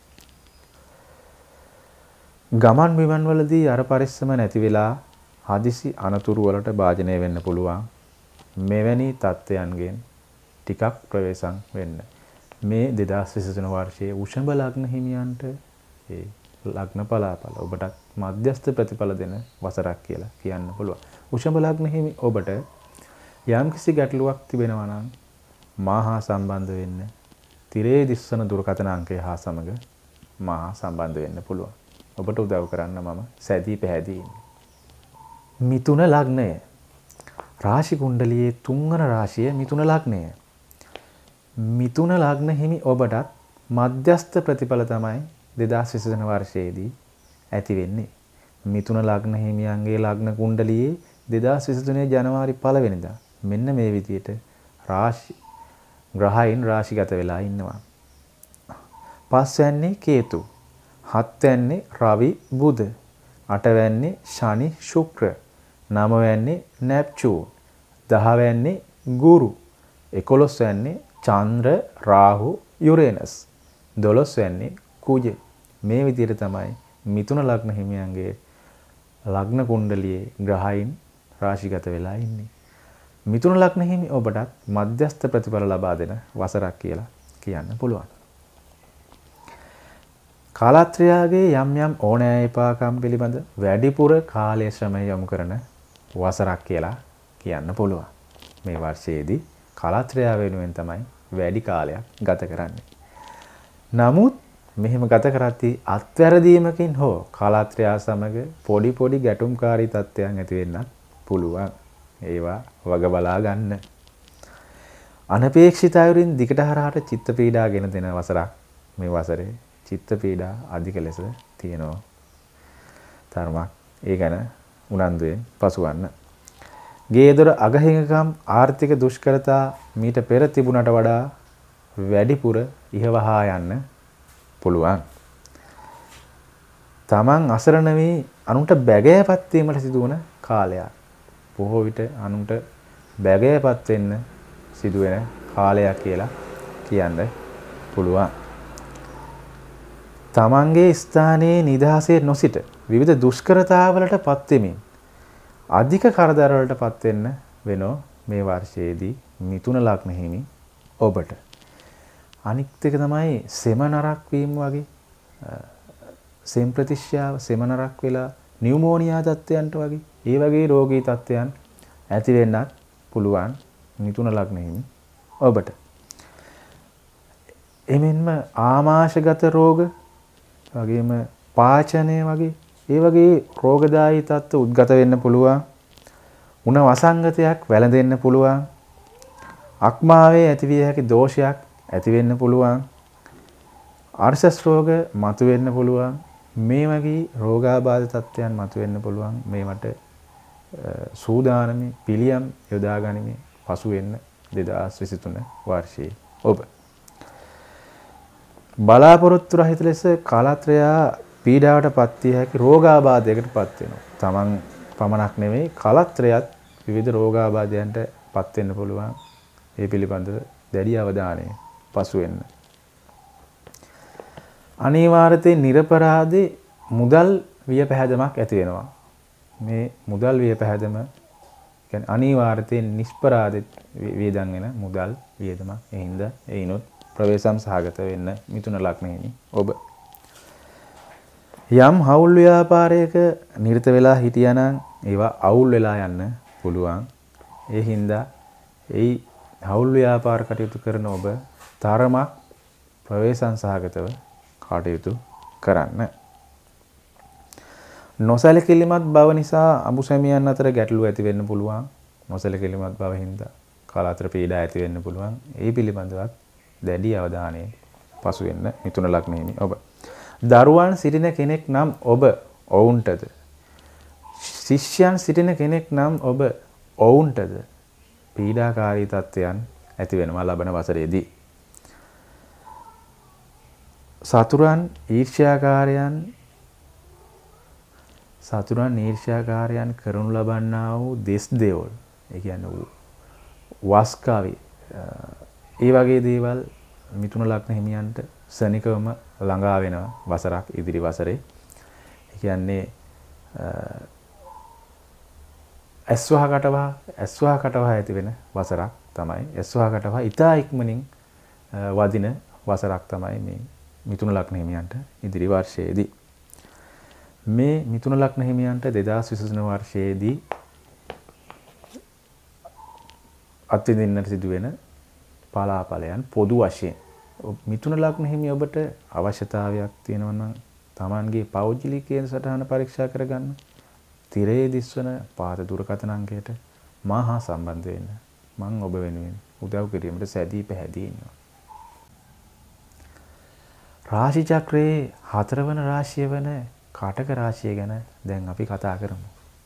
ගමන් බිමන් වලදී අර පරිස්සම නැති වෙලා හදිසි අනතුරු වලට භාජනය වෙන්න පුළුවන්. මෙවැනි තත්ත්වයන්ගෙන් ටිකක් ප්‍රවේශම් වෙන්න. මේ දෙදාස් විසි තුන වර්ෂයේ උෂඹ ලග්න හිමියන්ට ඒ ලග්න පලාපල ඔබටත් මධ්‍යස්ථ ප්‍රතිඵල දෙන වසරක් කියලා කියන්න පුළුවන්. උෂඹ ලග්න හිමි ඔබට යම්කිසි ගැටලුවක් තිබෙනවා නම් මා හා සම්බන්ධ වෙන්න. තිරේ දිස්වන දුරකථන අංකය හා සමග මා හා සම්බන්ධ වෙන්න පුළුවන්. ඔබට උදව් කරන්න මම සැදී පැහැදී ඉන්නේ. මිථුන ලග්නය. රාශි කුණ්ඩලියේ තුන්වන රාශිය මිථුන ලග්නය. මිථුන ලග්න හිමි ඔබටත් මධ්‍යස්ථ ප්‍රතිඵල තමයි දෙදාස් විසි තුන වර්ෂයේදී ඇති වෙන්නේ. මිථුන ලග්න හිමියන්ගේ ලග්න කුණ්ඩලියේ දෙදාස් විසි තුනේ ජනවාරි පළවෙනිදා මෙන්න මේ විදිහට රාශි ග්‍රහයන් රාශිගත වෙලා ඉන්නවා. පස්වැන්නේ කේතු, හත්වැන්නේ රවි බුධ, අටවැන්නේ ශනි ශුක්‍ර, නවවැන්නේ නැප්චූන්, දහවැන්නේ ගුරු, එකොළොස්වැන්නේ චන්ද්‍ර රාහු යුරේනස්, දොළොස්වැන්නේ කුජ. මේ විදිහට තමයි මිථුන ලග්න හිමියන්ගේ ලග්න කුණ්ඩලියේ ග්‍රහයන් රාශිගත වෙලා ඉන්නේ. මිථුන ලග්න හිමි ඔබටත් මධ්‍යස්ථ ප්‍රතිඵල ලබා දෙන වසරක් කියලා කියන්න පුළුවන්. කාලත්‍රයාගේ යම් යම් ඕනෑයිපාකම් පිළිබඳ වැඩිපුර කාලය ශ්‍රමය යොමු කරන වසරක් කියලා කියන්න පුළුවන්. මේ වර්ෂයේදී කාලත්‍රයා වෙනුවෙන් තමයි වැඩි කාලයක් ගත කරන්නේ. නමුත් මෙහෙම ගත කරද්දී අත්වැරදීමකින් හෝ කාලත්‍රයා සමග පොඩි පොඩි ගැටුම්කාරී තත්ත්වයන් ඇති වෙන්නත් පුළුවන්. ඒවා වග බලා ගන්න. අනපේක්ෂිත අයුරින් දිගට හරහාට චිත්ත පීඩා ගෙන දෙන වසරක් මේ වසරේ. චිත්ත පීඩා අධික ලෙස තියෙනවා. තරමක් ඒ ගැන උනන්දුවෙන් පසුවන්න. ගේදොර අගහිඟකම් ආර්ථික දුෂ්කරතා මීට පෙර තිබුණට වඩා වැඩිපුර ඉහවහා යන්න පුළුවන්. තමන් අසරණ වී අනුන්ට බැගෑපත් වීමට සිදුවන කාලයක්. බොහෝ විට අනුන්ට බැගෑපත් වෙන්න සිදුවෙන කාලයක් කියලා කියන්න පුළුවන්. තමන්ගේ ස්ථානයේ නිදහසේ නොසිට විවිධ දුෂ්කරතාවලට පත් වෙමින් අධික කරදර වලට පත් වෙන්න වෙනෝ මේ වර්ෂයේදී මිථුන ලග්න හිමි ඔබට. අනිත් එක තමයි සෙම නරක් වීම වගේ සෙම් ප්‍රතිශ්‍යාව සෙම නරක් වෙලා නියුමෝනියා තත්ත්වයන්ට වගේ ඒ වගේ රෝගී තත්ත්වයන් ඇති වෙන්නත් පුළුවන් මිථුන ලග්න හිමි ඔබට. එමෙන්ම ආමාශගත රෝග වගේම පාචනය වගේ ඒ වගේ රෝගදායී තත්ත්ව උද්ගත වෙන්න පුළුවන්. උණ වසංගතයක් වැළඳෙන්න පුළුවන්. අක්මාවේ ඇතිවිය හැකි දෝෂයක් ඇති වෙන්න පුළුවන්. අර්ශස් රෝග මතුවෙන්න පුළුවන්. මේ වගේ රෝගාබාධ තත්ත්වයන් මතුවෙන්න පුළුවන්. මේවට සූදානමේ පිළියම් යොදා ගනිමින් පසු වෙන්න දෙදාස් විසිතුන වර්ෂයේ ඔබ. බලාපොරොත්තු රහිත ලෙස කාලත්‍රයා පීඩාවට පත් විය හැකි රෝගාබාධයකට පත් වෙනවා. තමන් පමණක් නෙවෙයි කාලත්‍රයත් විවිධ රෝගාබාධයන්ට පත් වෙන්න පුළුවන්. ඒ පිළිබඳව දැඩි අවධානය පසු වෙන්න. අනිවාර්යයෙන් නිර්පරාදී මුදල් විය පැහැදමක් ඇති වෙනවා. මේ මුදල් විය පැහැදම කියන්නේ අනිවාර්යයෙන් නිෂ්පරාදිත වේදන් වෙන මුදල් වියදමක්. ඒ හින්දා ඒනොත් ප්‍රවේශම් සහගත වෙන්න මිථුන ලග්නෙනි ඔබ. යම් හවුල් ව්‍යාපාරයක නිරත වෙලා හිටියානම් ඒවා අවුල් වෙලා යන්න පුළුවන්. ඒ හින්දා ඒ හවුල් ව්‍යාපාර කටයුතු කරන ඔබ තරමක් ප්‍රවේශම් සහගතව කටයුතු කරන්න. නොසැලකිලිමත් බව නිසා අඹුසැමියන් අතර ගැටලු ඇති වෙන්න පුළුවන්. නොසැලකිලිමත් බව හින්දා කාලාතර පීඩා ඇති වෙන්න පුළුවන්. ඒ පිළිබඳවත් දැඩි අවධානයෙන් පසු වෙන්න මිථුන ලග්නෙනි ඔබ. දරුවන් සිටින කෙනෙක් නම් ඔබ ඔවුන්ටද ශිෂ්‍යයන් සිටින කෙනෙක් නම් ඔබ ඔවුන්ටද පීඩාකාරී තත්ත්වයන් ඇති වෙනවා ලබන වසරේදී. සතුරන් ඊර්ෂ්‍යාකාරයන් සතුරන් ඊර්ෂ්‍යාකාරයන් කරනු ලබන්නා වූ දෙස් දේවල් ඒ කියන්නේ වස්කාවි ඒ වගේ දේවල් මිථුන ලග්න හිමියන්ට සනිකවම ළඟා වෙනවා වසරක් ඉදිරි වසරේ. ඒ කියන්නේ ඇස්වහ කටවහ ඇස්වහ කටවහ ඇති වෙන වසරක් තමයි. ඇස්වහ කටවහ ඉතා ඉක්මනින් වදින වසරක් තමයි මේ මිථුන ලග්න හිමියන්ට ඉදිරි වර්ෂයේදී. මේ මිථුන ලග්න හිමියන්ට දෙදාස් විසිතුන වර්ෂයේදී අත්විඳින්නට සිදුවෙන පලාපලයන් පොදු වශයෙන් මිථුන ලග්න හිමි ඔබට අවශ්‍යතාවයක් තියෙනවා නම් Tamanගේ පෞද්ගලිකයේ සටහන පරීක්ෂා කරගන්න. තිරයේ දිස්වන පාත දුරකථන අංකයට මා හා සම්බන්ධ වෙන්න. මම ඔබ වෙනුවෙන් උදව් කිරීමට සැදී පැහැදී ඉන්නවා. රාශි චක්‍රයේ හතරවන රාශිය වන කටක රාශිය ගැන දැන් අපි කතා කරමු.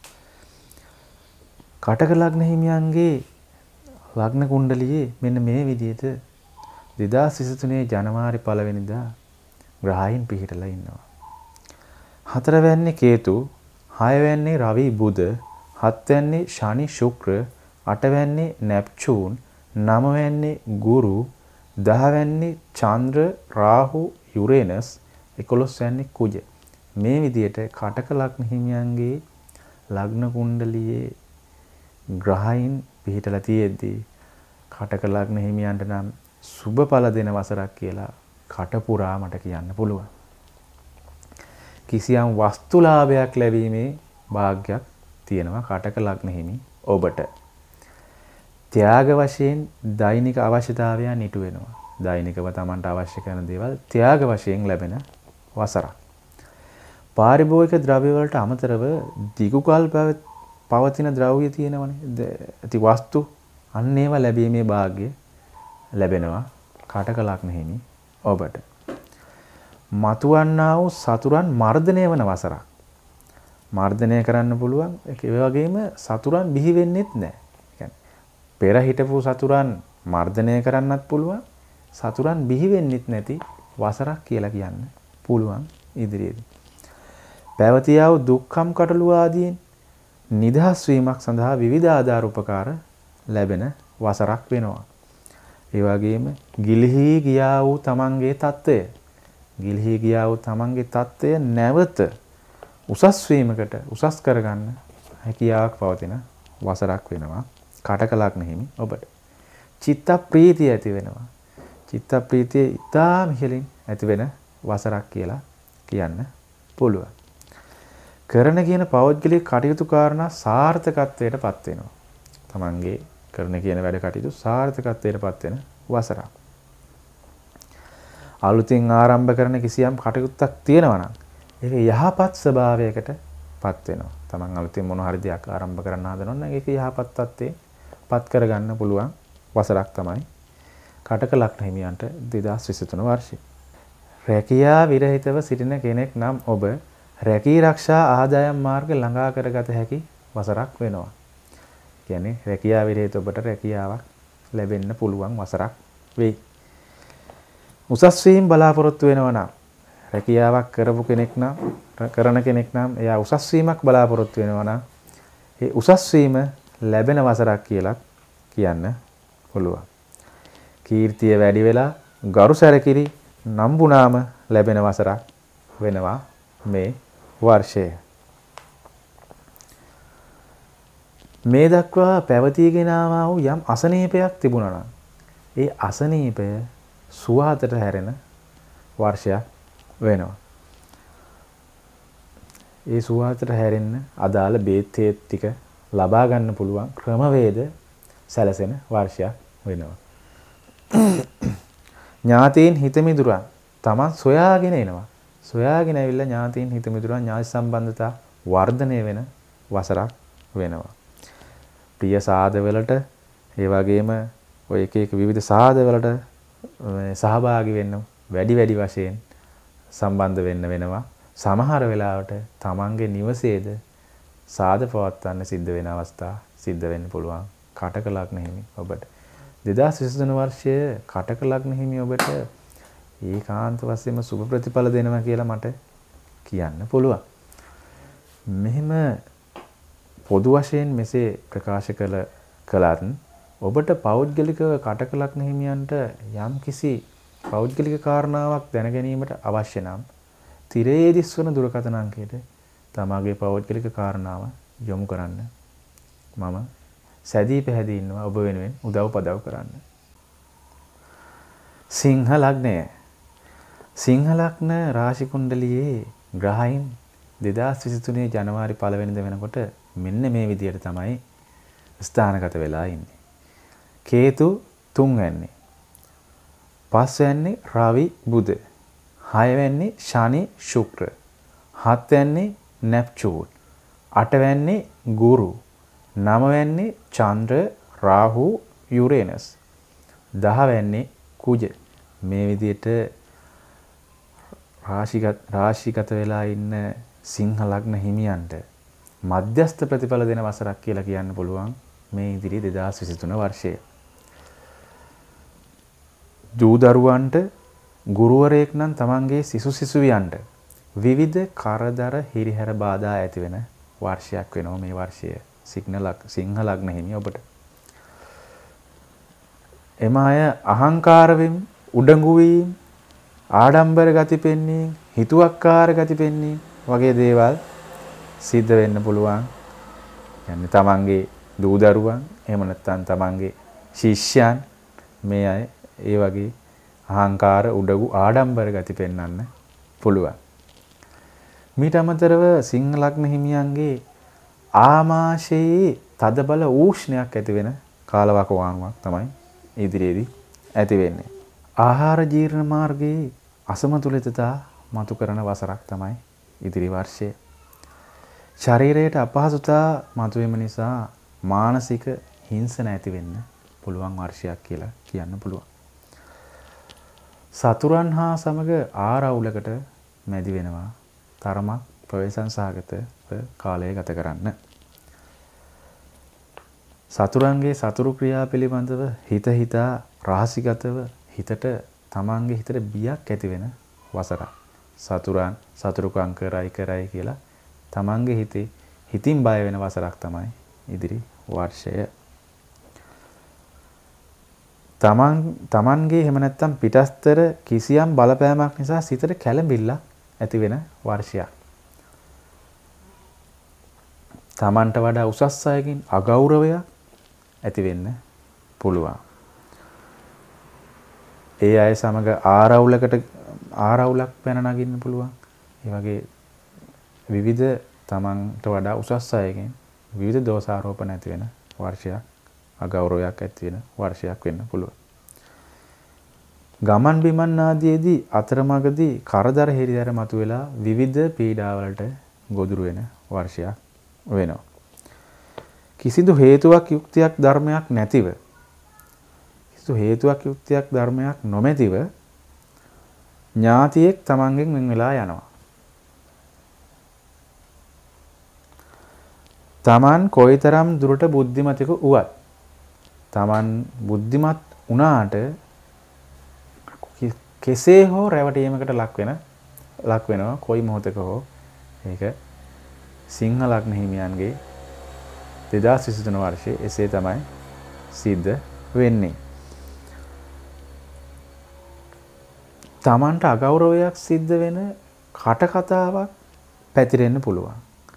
කටක ලග්න හිමියන්ගේ ලග්න කුණ්ඩලියේ මෙන්න මේ විදිහට දෙදාස් විසිතුනේ ජනවාරි පළවෙනිදා ග්‍රහයන් පිහිටලා ඉන්නවා. හතරවැන්නේ කේතු, හයවැන්නේ රවි බුධ, හත්වැන්නේ ශනි ශුක්‍ර, අටවැන්නේ නැප්චූන්, නවවැන්නේ ගුරු, දහවැන්නේ චන්ද්‍ර රාහු යුරේනස්, එකොළොස්වැන්නේ කුජ. මේ විදිහට කටක ලග්න හිමියන්ගේ ලග්න කුණ්ඩලියේ ග්‍රහයන් පිහිටලා තියෙද්දී කටක ලග්න හිමියන්ට නම් සුබඵල දෙන වසරක් කියලා කටපුරා මට කියන්න පුළුවන්. කිසියම් වස්තු ලාභයක් ලැබීමේ වාග්යක් තියෙනවා කටක ලග්න හිමි ඔබට. ත්‍යාග වශයෙන් දෛනික අවශ්‍යතාවයන් ඉටු වෙනවා. දෛනිකව Tamanට අවශ්‍ය කරන දේවල් ත්‍යාග වශයෙන් ලැබෙන වසරක්. පාරිභෝගික ද්‍රව්‍ය වලට අමතරව දිගුකල් පවතින ද්‍රව්‍ය තියෙනවනේ. ඇති වස්තු අන්න ඒවා ලැබීමේ වාග්ය ලැබෙනවා කටක ලග්න හිමි ඔබට. මතුවන්නා වූ සතුරන් මර්ධනය වන වසරක්. මර්ධනය කරන්න පුළුවන්. ඒ වගේම සතුරන් බිහි වෙන්නෙත් නැහැ. කියන්නේ පෙර හිටපු සතුරන් මර්ධනය කරන්නත් පුළුවන්. සතුරන් බිහි වෙන්නෙත් නැති වසරක් කියලා කියන්න පුළුවන් ඉදිරියේදී. පැවතියා වූ දුක්ඛම් කටළු ආදීන් නිදහස් වීමක් සඳහා විවිධ ආධාර උපකාර ලැබෙන වසරක් වෙනවා. ඒ වගේම ගිලිහි ගියා වූ තමන්ගේ తত্ত্বය ගිලිහි ගියා වූ තමන්ගේ తত্ত্বය නැවත උසස් වීමකට උසස් කරගන්න හැකියාවක් පවතින වසරක් වෙනවා. කටක ලග්න හිමි ඔබට. චිත්ත ප්‍රීතිය ඇති වෙනවා. චිත්ත ප්‍රීතිය ඉතාම ඉහළින් ඇති වෙන වසරක් කියලා කියන්න පුළුවන්. කරන කියන පෞද්ගලික කටයුතු කාරණා සාර්ථකත්වයට පත් වෙනවා. තමන්ගේ කරන කියන වැඩ කටයුතු සාර්ථකත්වයට පත් වෙන වසරක්. අලුතින් ආරම්භ කරන කිසියම් කටයුත්තක් තියෙනවා නම් ඒක යහපත් ස්වභාවයකට පත් වෙනවා. තමන් අලුතින් මොන හරි දෙයක් ආරම්භ කරන්න හදනවා නම් ඒක යහපත් තත්ත්වේ පත් කරගන්න පුළුවන් වසරක් තමයි කටක ලග්න හිමියන්ට දෙදාස් විසිතුන වර්ෂය. රැකියා විරහිතව සිටින කෙනෙක් නම් ඔබ රැකී ආරක්ෂා ආදායම් මාර්ග ළඟා කරගත හැකි වසරක් වෙනවා. කියන්නේ රැකියා විරහිත ඔබට රැකියාවක් ලැබෙන්න පුළුවන් වසරක් වෙයි. උසස් වීම බලාපොරොත්තු වෙනවා නම් රැකියාවක් කරපු කෙනෙක් නම් කරන කෙනෙක් නම් එයා උසස් වීමක් බලාපොරොත්තු වෙනවා නම් ඒ උසස් වීම ලැබෙන වසරක් කියලා කියන්න පුළුවන්. කීර්තිය වැඩි වෙලා ගරු සැලකිලි නම්බුනාම ලැබෙන වසරක් වෙනවා මේ වර්ෂය. මේ දක්වා පැවතීගෙන ආවා වූ යම් අසනීපයක් තිබුණා නම් ඒ අසනීපය සුවහතට හැරෙන වර්ෂයක් වෙනවා. ඒ සුවහතට හැරෙන්න අදාළ බේත් හේත් ටික ලබා ගන්න පුළුවන් ක්‍රමවේද සැලසෙන වර්ෂයක් වෙනවා. ඥාතීන් හිතමිතුරන් තමන් සොයාගෙන එනවා. සොයාගෙන ඇවිල්ලා ඥාතීන් හිතමිතුරන් ඥාති සම්බන්ධතා වර්ධනය වෙන වසරක් වෙනවා. ප්‍රිය සාදවලට ඒ වගේම ඔය එක එක විවිධ සාදවලට සහභාගී වෙන්න වැඩි වැඩි වශයෙන් සම්බන්ධ වෙන්න වෙනවා. සමහර වෙලාවට තමන්ගේ නිවසේද සාද පවත්වන්න සිද්ධ වෙන අවස්ථා සිද්ධ වෙන්න පුළුවන් කටක ලග්න හිමි ඔබට. දෙදාස් විසිතුන වර්ෂයේ කටක ලග්න හිමි ඔබට ඒකාන්ත වශයෙන්ම සුබ ප්‍රතිඵල දෙනවා කියලා මට කියන්න පුළුවන්. මෙහෙම පොදු වශයෙන් මෙසේ ප්‍රකාශ කළ කලත් ඔබට පෞද්ගලිකව කටක ලග්න හිමියන්ට යම් කිසි පෞද්ගලික කාරණාවක් දැන ගැනීමට අවශ්‍ය නම් තිරයේ දිස්වන දුරකථන අංකයට තමාගේ පෞද්ගලික කාරණාව යොමු කරන්න මම සැදී පැහැදී ඉන්නවා ඔබ වෙනුවෙන් උදව් පදව් කරන්න. සිංහ ලග්නය. සිංහ ලග්න රාශි කුණ්ඩලියේ ග්‍රහයන් දෙදාස් විසිතුනේ ජනවාරි පළවෙනිදා වෙනකොට මෙන්න මේ විදියට තමයි ස්ථානගත වෙලා ඉන්නේ. කේතු තුන්වැන්නේ. පස්වැන්නේ රවි බුධ. හයවැන්නේ ශනි ශුක්‍ර. හත්වැන්නේ නෙප්චූන්. අටවැන්නේ ගුරු. නවවැන්නේ චන්ද්‍ර රාහු යුරේනස්. දහවැන්නේ කුජ. මේ විදිහට රාශිගත රාශිගත වෙලා ඉන්න සිංහ ලග්න හිමියන්ට මධ්‍යස්ථ ප්‍රතිඵල දෙන වසරක් කියලා කියන්න පුළුවන් මේ ඉදිරි දෙදාස් විසිතුන වර්ෂය. දූ දරුවන්ට ගුරුවරයෙක් නම් තමන්ගේ සිසු සිසුවියන්ට විවිධ කරදර හිරිහැර බාධා ඇති වෙන වර්ෂයක් වෙනවා මේ වර්ෂය. සිංහ ලග්න හිමි ඔබට. එම අය අහංකාර වෙමින් උඩඟු වීම ආඩම්බර ගති පෙන්වීම හිතුවක්කාර ගති පෙන්වීම වගේ දේවල් සිද්ධ වෙන්න පුළුවන්. يعني තමන්ගේ දූ දරුවන් එහෙම නැත්නම් තමන්ගේ ශිෂ්‍යයන් මේ අය ඒ වගේ අහංකාර උඩඟු ආඩම්බර ගති පෙන්වන්න පුළුවන්. මීට අමතරව සිංහ ලග්න හිමියන්ගේ ආමාශයේ තදබල ඌෂ්ණයක් ඇති වෙන කාලවකවානුවක් තමයි ඉදිරියේදී ඇති වෙන්නේ. ආහාර ජීර්ණ මාර්ගයේ අසමතුලිතතා මතු කරන වසරක් තමයි ඉදිරි වර්ෂය. ශරීරයට අපහසුතා මතුවීම නිසා මානසික හිංසන ඇති වෙන්න පුළුවන් වර්ෂයක් කියලා කියන්න පුළුවන්. සතුරන් හා සමග ආරවුලකට මැදි වෙනවා. තරමක් ප්‍රවේශම් සහගතව කාලය ගත කරන්න. සතුරන්ගේ සතුරු ක්‍රියා පිළිබඳව හිත හිතා රහසිගතව හිතට තමන්ගේ හිතට බියක් ඇති වෙන වසරක්. සතුරන් සතුරුකම් කරයි කරයි කියලා තමන්ගේ හිතේ හිතින් බය වෙන වසරක් තමයි ඉදිරි වර්ෂය. තමන් තමන්ගේ එහෙම නැත්නම් පිටස්තර කිසියම් බලපෑමක් නිසා සිතට කැළඹිල්ලක් ඇති වෙන වර්ෂයක්. තමන්ට වඩා උසස් අයකින් අගෞරවයක් ඇති වෙන්න පුළුවන්. ඒ අය සමග ආරවුලකට ආරවුලක් පැන නගින්න පුළුවන්. ඒ වගේ විවිධ තමන්ට වඩා උසස් අයකින් විවිධ දෝෂාරෝපණ ඇති වෙන වර්ෂයක්, අගෞරවයක් ඇති වෙන වර්ෂයක් වෙන්න පුළුවන්. ගමන් බිමන් ආදීදී අතරමඟදී කරදර හිරිදර මතුවලා විවිධ පීඩාවලට ගොදුරු වෙන වර්ෂයක් වෙනවා. කිසිදු හේතුවක් යුක්තියක් ධර්මයක් නැතිව කිසිදු හේතුවක් යුක්තියක් ධර්මයක් නොමැතිව ඥාතියෙක් තමන්ගෙන් වෙන් වෙලා යනවා. තමන් කොයිතරම් දුරට බුද්ධිමතික වුවත් තමන් බුද්ධිමත් වුණාට කෙසේ හෝ රැවටීමකට ලක් වෙන ලක් වෙනවා කොයි මොහොතක හෝ. ඒක සිංහ ලග්න හිමියන්ගේ දෙදාස් විසිතුන වර්ෂයේ එසේ තමයි සිද්ධ වෙන්නේ. තමන්ට අගෞරවයක් සිද්ධ වෙන කටකතාවක් පැතිරෙන්න පුළුවන්.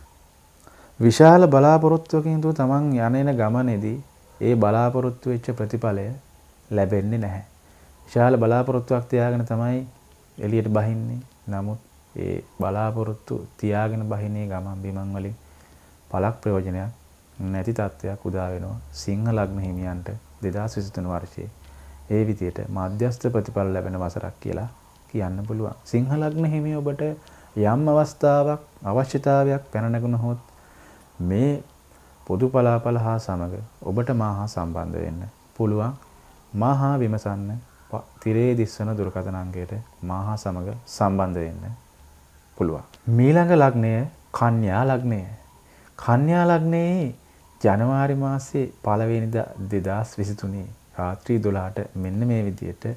විශාල බලාපොරොත්තුවකින් යුතුව තමන් යන ගමනේදී ඒ බලාපොරොත්තු වෙච්ච ප්‍රතිඵලය ලැබෙන්නේ නැහැ. විශාල බලාපොරොත්තුවක් තියාගෙන තමයි එළියට බහින්නේ. නමුත් ඒ බලාපොරොත්තු තියාගෙන බහිනේ ගමන් බිමන් වලින් පළක් ප්‍රයෝජනයක් නැති තත්ත්වයක් උදා වෙනවා සිංහ ලග්න හිමියන්ට දෙදාස් විසිතුන වර්ෂයේ. ඒ විදිහට මධ්‍යස්ථ ප්‍රතිඵල ලැබෙන වසරක් කියලා කියන්න පුළුවන්. සිංහ ලග්න හිමිය ඔබට යම් අවස්ථාවක් අවශ්‍යතාවයක් පැන නැගුණොත් මේ පොදු පලාපල හා සමග ඔබට මාහා සම්බන්ධ වෙන්න පුළුවන්. මාහා විමසන්න තිරේ දිස්වන දුරකථන අංකයට මාහා සමග සම්බන්ධ වෙන්න පුළුවන්. මීළඟ ලග්නය කන්‍යා ලග්නය. කන්‍යා ලග්නයේ ජනවාරි මාසයේ පළවෙනිදා දෙදාස් විසිතුනේ රාත්‍රී දොළහට මෙන්න මේ විදිහට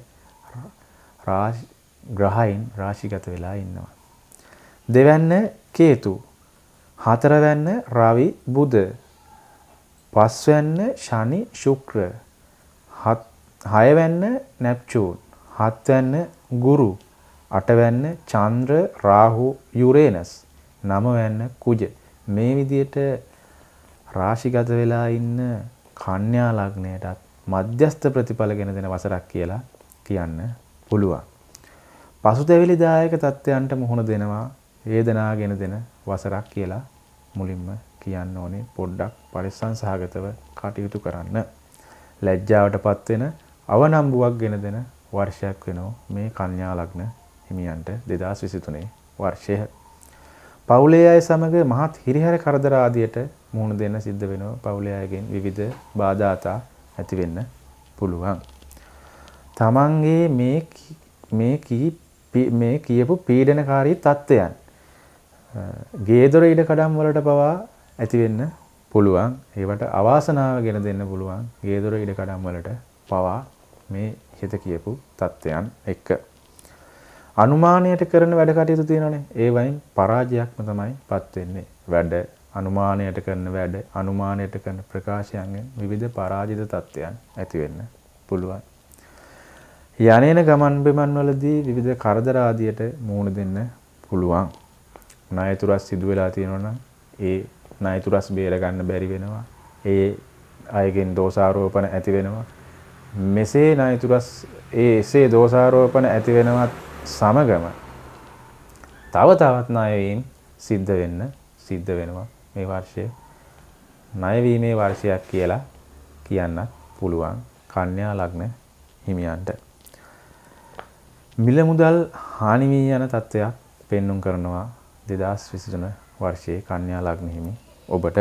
රාශි ග්‍රහයන් රාශිගත වෙලා ඉන්නවා. දෙවැන්න කේතු, හතරවැන්න රවි බුධ, පස්වැන්න ශනි ශුක්‍ර, හයවැන්න නැප්චූන්, හත්වැන්න ගුරු, අටවැන්න චන්ද්‍ර රාහු යුරේනස්, නවවැන්න කුජ. මේ විදිහට රාශිගත වෙලා ඉන්න කන්‍යා ලග්නයටත් මධ්‍යස්ථ ප්‍රතිඵල ගෙන දෙන වසරක් කියලා කියන්න පුළුවන්. පසුතැවිලිදායක තත්ත්වයන්ට මුහුණ දෙනවා, වේදනා ගෙන දෙන වසරක් කියලා මුලින්ම කියන්න ඕනේ. පොඩ්ඩක් පරිස්සම් සහගතව කටයුතු කරන්න. ලැජ්ජාවටපත් වෙන අවනම්බුවක් ගෙන දෙන වර්ෂයක් වෙනවා මේ කන්‍යා ලග්න හිමියන්ට දෙදාස් විසිතුනේ වර්ෂය. පවුලේ අය සමග මහත් හිරිහැර කරදර ආදියට මුහුණ දෙන්න සිද්ධ වෙනවා. පවුලේ අයගෙන් විවිධ බාධාතා ඇති වෙන්න පුළුවන්. තමන්ගේ මේ මේ කී මේ කියපු පීඩනකාරී තත්ත්වයන් ගේදොර ඉඩ කඩම් වලට පවා ඇති වෙන්න පුළුවන්. ඒවට අවාසනාව ගෙන දෙන්න පුළුවන්. ගේදොර ඉඩ කඩම් වලට පවා මේ හිත කියපු තත්ත්වයන් එක්ක අනුමානයට කරන වැඩ කටයුතු තියෙනවානේ. ඒ වයින් පරාජයක්ම තමයි පත් වෙන්නේ. වැඩ අනුමානයට කරන වැඩ අනුමානයට කරන ප්‍රකාශයන්ගෙන් විවිධ පරාජිත තත්ත්වයන් ඇති වෙන්න පුළුවන්. යන්නේන ගමන් බිමන් වලදී විවිධ කරදර ආදියට මුහුණ දෙන්න පුළුවන්. ණයතුරස් සිදු වෙලා තියෙනවා නම් ඒ ණයතුරස් බේර ගන්න බැරි වෙනවා. ඒ අයගෙන් දෝෂාරෝපණ ඇති වෙනවා. මෙසේ ණයතුරස් ඒ එසේ දෝෂාරෝපණ ඇති වෙනවත් සමගම තව තවත් ණයවීම් සිද්ධ වෙන්න සිද්ධ වෙනවා. මේ වර්ෂය ණය වීමේ වර්ෂයක් කියලා කියන්න පුළුවන් කන්‍යා ලග්න හිමියන්ට. මිල මුදල් හානි වී යන තත්ත්වයක් පෙන්눔 කරනවා දෙදාස් විසිතුන වර්ෂයේ කන්‍යා ලග්න හිමි ඔබට.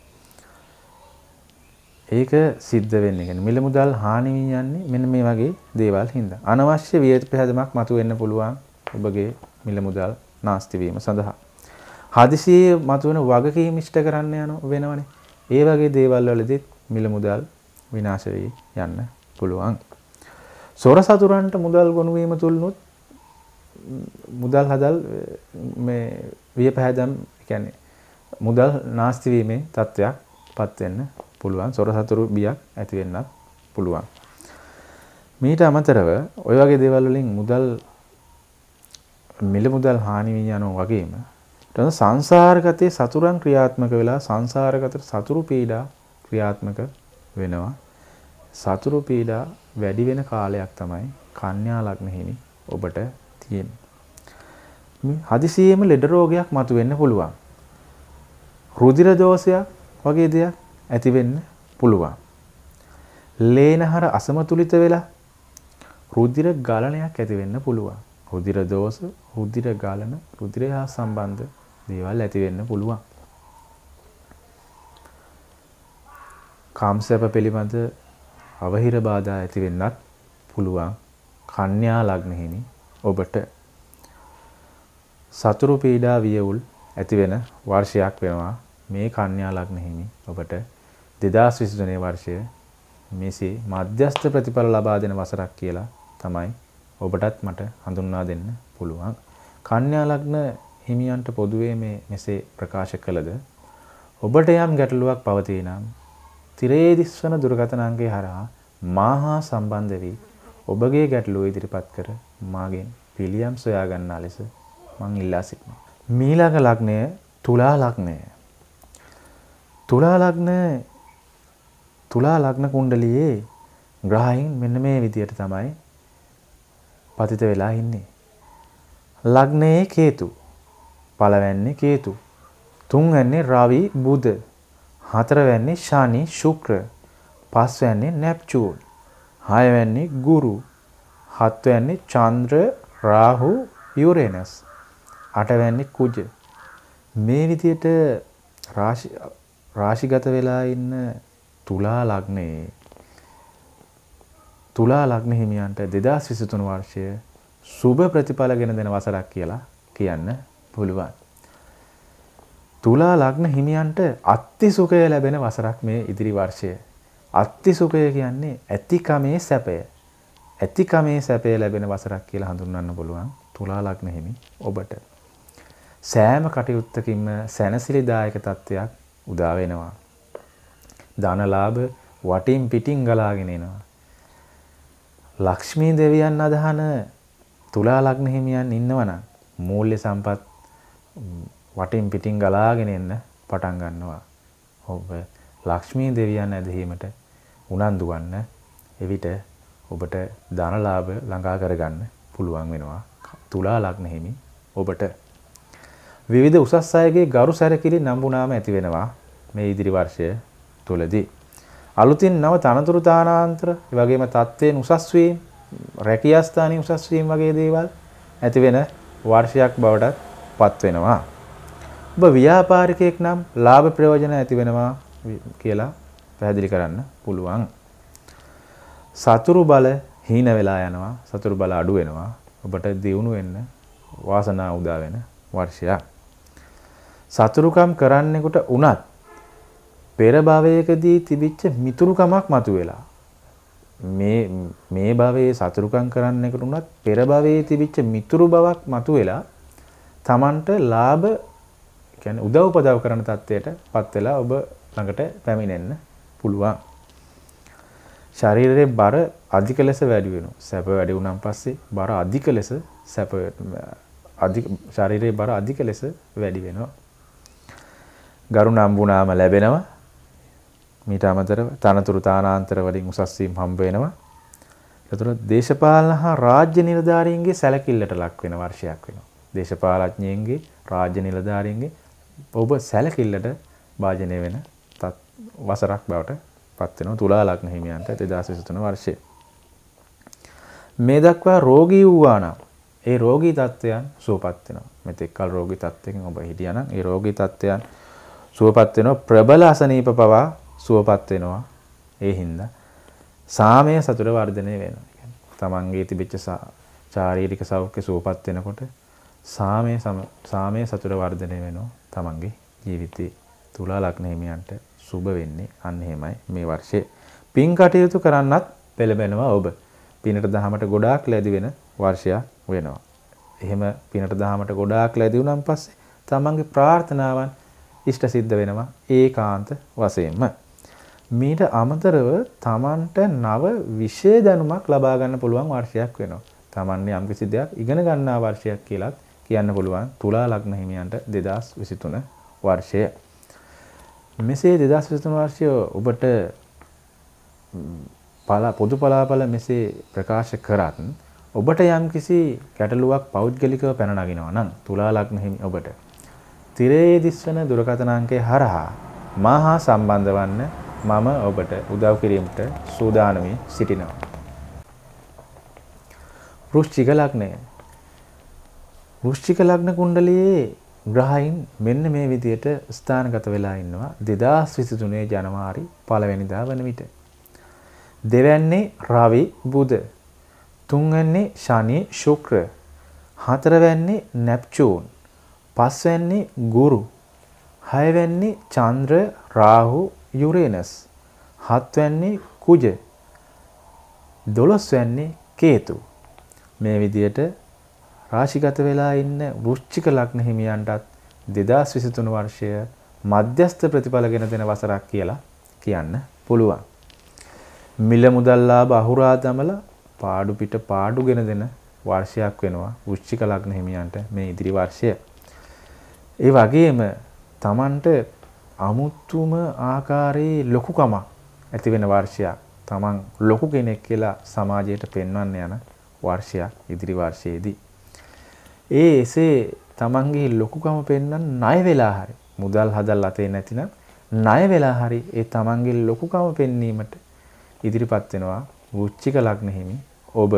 ඒක සිද්ධ වෙන්නේ කියන්නේ මිල මුදල් හානි වී යන්නේ මෙන්න මේ වගේ දේවල් හින්දා. අනවශ්‍ය වියත පැහැදමක් මතුවෙන්න පුළුවන් ඔබගේ මිල මුදල් නාස්ති වීම සඳහා. හදිසියේ මතුවෙන වගකීම් ඉෂ්ට කරන්න යන වෙනවනේ. ඒ වගේ දේවල් වලදී මිල මුදල් විනාශ වී යන්න පුළුවන්. සොර සතුරන්ට මුදල් ගොනු වීම තුලනොත් මුදල් හදල් මේ විය පැහැදම් කියන්නේ මුදල් නාස්ති වීමේ තත්ත්වයක් පත් වෙන්න පුළුවන්. සොර සතුරු බියක් ඇති වෙන්නත් පුළුවන්. මීට අමතරව ඔය වගේ දේවල් වලින් මුදල් මිල මුදල් හානි වී යනවා වගේම ඊට සංසාරගතේ සතුරන් ක්‍රියාත්මක වෙලා සංසාරගත සතුරු පීඩා ක්‍රියාත්මක වෙනවා. සතුරු පීඩා වැඩි වෙන කාලයක් තමයි කන්‍යා ලග්න හිමි ඔබට තියෙන්නේ. හදිසියෙම ලෙඩ රෝගයක් මතුවෙන්න පුළුවන්. රුධිර දෝෂයක් වගේ දෙයක් ඇති වෙන්න පුළුවන්. ලේනහර අසමතුලිත වෙලා රුධිර ගලණයක් ඇති වෙන්න පුළුවන්. රුධිර දෝෂ, රුධිර ගලන, රුධිරය හා සම්බන්ධ දේවල් ඇති වෙන්න පුළුවන්. කාමසප පිළිබඳ අවහිර බාධා ඇති වෙන්නත් පුළුවන්. කන්‍යා ලග්න හිමි ඔබට සතුරු පීඩා වියවුල් ඇති වෙන වර්ෂයක් වෙනවා මේ කන්‍යා ලග්න හිමි ඔබට දෙදාස් විසි තුනේ වර්ෂය මේසේ මධ්‍යස්ථ ප්‍රතිඵල ලබා දෙන වසරක් කියලා තමයි ඔබටත් මට හඳුන්වා දෙන්න පුළුවන්. කන්‍යා ලග්න හිමියන්ට පොදුවේ මේ මෙසේ ප්‍රකාශ කළද ඔබට යම් ගැටලුවක් පවතී නම් තිරේ දිස්වන දුරකථන අංකය හරහා මාහා සම්බන්ධ වී ඔබගේ ගැටලුව ඉදිරිපත් කර මාගෙන් පිළියම් සොයා ගන්නා ලෙස මං ඉල්ලා සිටිනවා. මීළඟ ලග්නය තුලා ලග්නය. තුලා ලග්න තුලා ලග්න කුණ්ඩලියේ ග්‍රහයන් මෙන්න මේ විදියට තමයි පතිත වෙලා ඉන්නේ. ලග්නයේ කේතු. පළවැන්නේ කේතු. තුන්වැන්නේ රවි බුධ. හතරවැන්නේ ශනි ශුක්‍ර. පස්වැන්නේ නෙප්චූන්. හයවැන්නේ ගුරු. හත්වැන්නේ චන්ද්‍ර රාහු යුරේනස්. අටවැන්නේ කුජ. මේ විදියට රාශි රාශිගත වෙලා ඉන්න තුලා ලග්නයේ තුලා ලග්න හිමියන්ට දෙදාස් විසි තුන වර්ෂය සුබ ප්‍රතිඵල ගෙන දෙන වසරක් කියලා කියන්න පුළුවන්. තුලා ලග්න හිමියන්ට අත්ති සුඛය ලැබෙන වසරක් මේ ඉදිරි වර්ෂය. අත්ති සුඛය කියන්නේ ඇතිකමේ සැපය. ඇතිකමේ සැපය ලැබෙන වසරක් කියලා හඳුන්වන්න පුළුවන් තුලා ලග්න හිමි ඔබට. සෑම කටයුත්තකින්ම සැනසිලිදායක තත්ත්වයක් උදා වෙනවා. ධනලාභ වටින් පිටින් ගලාගෙන එනවා. ලක්ෂ්මී දෙවියන් අදහන තුලා ලග්න හිමියන් ඉන්නවනම් මූල්‍ය සම්පත් වටින් පිටින් ගලාගෙන එන්න පටන් ගන්නවා. ඔබ ලක්ෂ්මී දෙවියන් ඇදහිීමට උනන්දු වන්න. එවිට ඔබට ධනලාභ ළඟා කරගන්න පුළුවන් වෙනවා තුලා ලග්න හිමි ඔබට. විවිධ උසස් අයගේ ගරු සැරකිලි නම්බුනාම ඇති වෙනවා මේ ඉදිරි වර්ෂය තුලදී. අලුතින් නව තනතුරු තානාන්තර, ඒ වගේම තත්ත්වයෙන් උසස් වීම, රැකියා ස්ථානයේ උසස් වීම වගේ දේවල් ඇති වෙන වර්ෂයක් බවට පත් වෙනවා. ඔබ ව්‍යාපාරිකයෙක් නම් ලාභ ප්‍රයෝජන ඇති වෙනවා කියලා පැහැදිලි කරන්න පුළුවන්. සතුරු බල හීන වෙලා යනවා, සතුරු බල අඩු වෙනවා. ඔබට දියුණු වෙන්න වාසනාව උදා වෙන වර්ෂයක්. සතුරුකම් කරන්නෙකුට උනත් පෙර භවයකදී තිබිච්ච මිතුරුකමක් මතුවෙලා මේ මේ භවයේ සතුරුකම් කරන්නෙකුට උනත් පෙර භවයේ තිබිච්ච මිතුරු බවක් මතුවෙලා Tamanට ලාභ කියන්නේ උදව් උපදව් කරන තත්ත්වයට පත් වෙලා ඔබ ළඟට පැමිණෙන්න පුළුවන්. ශරීරයේ බර අධික ලෙස වැඩි වෙනවා. සැප වැඩි වුණාන් පස්සේ බර අධික ලෙස සැප අධික ශරීරයේ බර අධික ලෙස වැඩි වෙනවා. ගරු නම්බුනාම ලැබෙනවා. මීට අමතරව තනතුරු තානාන්තර වලින් උසස් වීම හම්බ වෙනවා. ඒතර දේශපාලන හා රාජ්‍ය නිලධාරීන්ගේ සැලකිල්ලට ලක් වෙන වර්ෂයක් වෙනවා. දේශපාලඥයින්ගේ රාජ්‍ය නිලධාරීන්ගේ ඔබ සැලකිල්ලට භාජනය වෙන වසරක් බවට පත් වෙනවා තුලා ලග්න හිමියන්ට දෙදාස් විසි තුන වර්ෂයේ. මේ දක්වා රෝගී වූවා නම් ඒ රෝගී තත්ත්වයන් සුවපත් වෙනවා. මෙතෙක් කල රෝගී තත්ත්වයකින් ඔබ හිටියා නම් ඒ රෝගී තත්ත්වයන් සුවපත් වෙනවා. ප්‍රබල අසනීප පවා සුවපත් වෙනවා. ඒ හින්දා සාමය සතුට වර්ධනය වෙනවා. තමන්ගේ තිබිච්ච ශාරීරික සෞඛ්‍ය සුවපත් වෙනකොට සාමය සාමය සතුට වර්ධනය වෙනවා තමන්ගේ ජීවිතේ. තුලා ලග්න හිමියන්ට සුබ වෙන්නේ අන්න එහෙමයි මේ වර්ෂයේ. පින් කටයුතු කරන්නත් පෙළඹෙනවා ඔබ. පිනට දහමට ගොඩාක් ලැබි වෙන වර්ෂයක් වෙනවා. එහෙම පිනට දහමට ගොඩාක් ලැබි වුණාන් පස්සේ තමන්ගේ ප්‍රාර්ථනාවන් ඉෂ්ට සිද්ධ වෙනවා ඒකාන්ත වශයෙන්ම. මීට අමතරව තමන්ට නව විෂය දැනුමක් ලබා ගන්න පුළුවන් වර්ෂයක් වෙනවා. තමන්ගේ යම්කිසි දෙයක් ඉගෙන ගන්නා වර්ෂයක් කියලාත් කියන්න පුළුවන් තුලා ලග්න හිමියන්ට දෙදාස් විසිතුන වර්ෂය. මෙසේ දෙදාස් විසිතුන වර්ෂය ඔබට පලා පොදු පලාපල මෙසේ ප්‍රකාශ කරත් ඔබට යම්කිසි ගැටලුවක් පෞද්ගලිකව පැන නගිනවා නම් තුලා ලග්න හිමි ඔබට තිරේ දිස්වන දුරකථන අංකය හරහා මාහා සම්බන්ධ වන්න මම ඔබට උදව් කිරීමට සූදානම් වී සිටිනවා. වෘශ්චික ලග්නය. වෘශ්චික ලග්න කුණ්ඩලයේ ග්‍රහයන් මෙන්න මේ විදියට ස්ථානගත වෙලා ඉන්නවා දෙදාස් විසිතුනේ ජනවාරි පළවෙනිදා වන විට. දෙවැන්නේ රවි බුධ, තුන්වැන්නේ ශනි ශුක්‍ර, හතරවැන්නේ නැප්චූන්, පස්වැන්නේ ගුරු, හයවැන්නේ චන්ද්‍ර රාහු යුරේනස්, හත්වැන්නේ කුජ, දොළොස්වැන්නේ කේතු. මේ විදියට රාශිගත වෙලා ඉන්න වෘශ්චික ලග්න හිමියන්ටත් දෙදාස් විසිතුන වර්ෂය මධ්‍යස්ථ ප්‍රතිඵල ගෙන දෙන වසරක් කියලා කියන්න පුළුවන්. මිල මුදල් ලාභ අහුරා දමලා පාඩු පිට පාඩු ගෙන දෙන වර්ෂයක් වෙනවා වෘශ්චික ලග්න හිමියන්ට මේ ඉදිරි වර්ෂය. ඒ වගේම Tamanට අමුතුම ආකාරයේ ලොකුකමක් ඇති වෙන වර්ෂයක්. Taman ලොකු කෙනෙක් කියලා සමාජයට පෙන්වන්න යන වර්ෂයක් ඉදිරි වර්ෂයේදී. ඒ එසේ Tamanගේ ලොකුකම පෙන්වන්න ණය වෙලා හරි මුදල් හදල් අතේ නැතිනම් ණය වෙලා හරි ඒ Tamanගේ ලොකුකම පෙන්වීමට ඉදිරිපත් වෙනවා වෘශ්චික ලග්න හිමි ඔබ.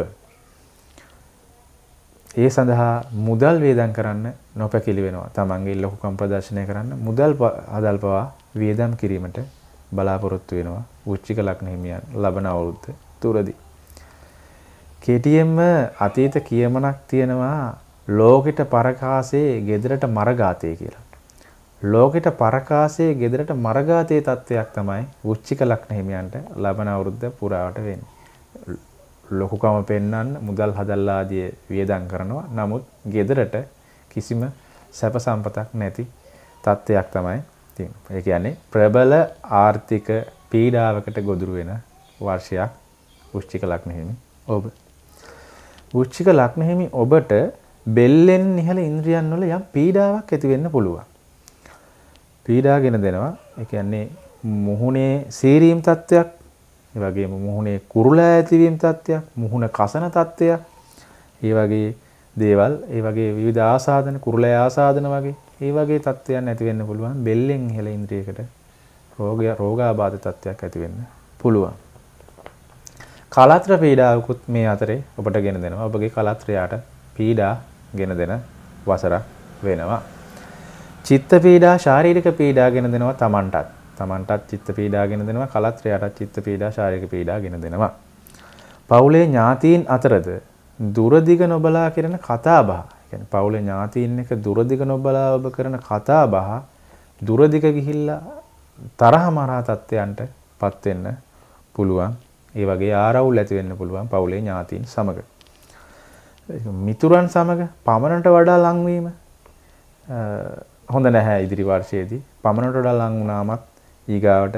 ඒ සඳහා මුදල් වේදම් කරන්න නොපැකිලි වෙනවා. Tamanගේ ලොකුකම් ප්‍රදර්ශනය කරන්න මුදල් හදල් පවා වේදම් කිරීමට බලාපොරොත්තු වෙනවා වෘශ්චික ලග්න හිමියන් ලබන අවුරුද්ද තුරදී. කෙටියෙන්ම අතීත කියමනක් තියෙනවා ලෝකෙට පරකාසේ ගෙදරට මරගාතේ කියලා. ලෝකෙට පරකාසේ ගෙදරට මරගාතේ තත්වයක් තමයි වෘශ්චික ලග්න හිමියන්ට ලබන අවුරුද්ද පුරාවට වෙන්නේ. ලොකුකම පෙන්වන්න මුදල් හදල්ලා ආදී වියදම් කරනවා. නමුත් ගෙදරට කිසිම සැප සම්පතක් නැති තත්වයක් තමයි තියෙන්නේ. ඒ කියන්නේ ප්‍රබල ආර්ථික පීඩාවකට ගොදුරු වෙන වර්ෂයක් වෘශ්චික ලග්න හිමි ඔබ. වෘශ්චික ලග්න හිමි ඔබට බෙල්ලෙන් ඉහළ ඉන්ද්‍රියන් වල යම් පීඩාවක් ඇති වෙන්න පුළුවන්. පීඩාගෙන දෙනවා. ඒ කියන්නේ මුහුණේ සීරීම් තත්වයක්, ඒ වගේම මුහුණේ කුරුලා ඇතිවීම තත්වයක්, මුහුණ කසන තත්වයක්, ඒ වගේ දේවල්, ඒ වගේ විවිධ ආසාදන, කුරුලා ආසාදන වගේ ඒ වගේ තත්වයන් ඇති වෙන්න පුළුවන්. බෙල්ලෙන් ඉහළ ඉන්ද්‍රියකට රෝගය රෝගාබාධ තත්වයක් ඇති වෙන්න පුළුවන්. කලත්‍ර පීඩාවකුත් මේ අතරේ ඔබට ගෙන දෙනවා. ඔබගේ කලත්‍රයට පීඩා ගෙන දෙන වසරක් වෙනවා. චිත්ත පීඩා, ශාරීරික පීඩා ගෙන දෙනවා Tamanටත්. Tamanටත් චිත්ත පීඩා ගෙන දෙනවා. කලත්‍රයටත් චිත්ත පීඩා, ශාරීරික පීඩා ගෙන දෙනවා. පවුලේ ඥාතීන් අතරද දුරදිග නොබලා කරන කතා බහ. කියන්නේ පවුලේ ඥාතීන් එක දුරදිග නොබලා ඔබ කරන කතා බහ දුරදිග ගිහිල්ලා තරහ මරා තත්ත්වයන්ටපත් වෙන්න පුළුවන්. ඒ වගේ ආරවුල් ඇති වෙන්න පුළුවන් පවුලේ ඥාතීන් සමග. මිතුරන් සමග පමණට වඩා ලංවීම හොඳ නැහැ ඉදිරි වර්ෂයේදී. පමණට වඩා ලං වුණාමත් ඊගාවට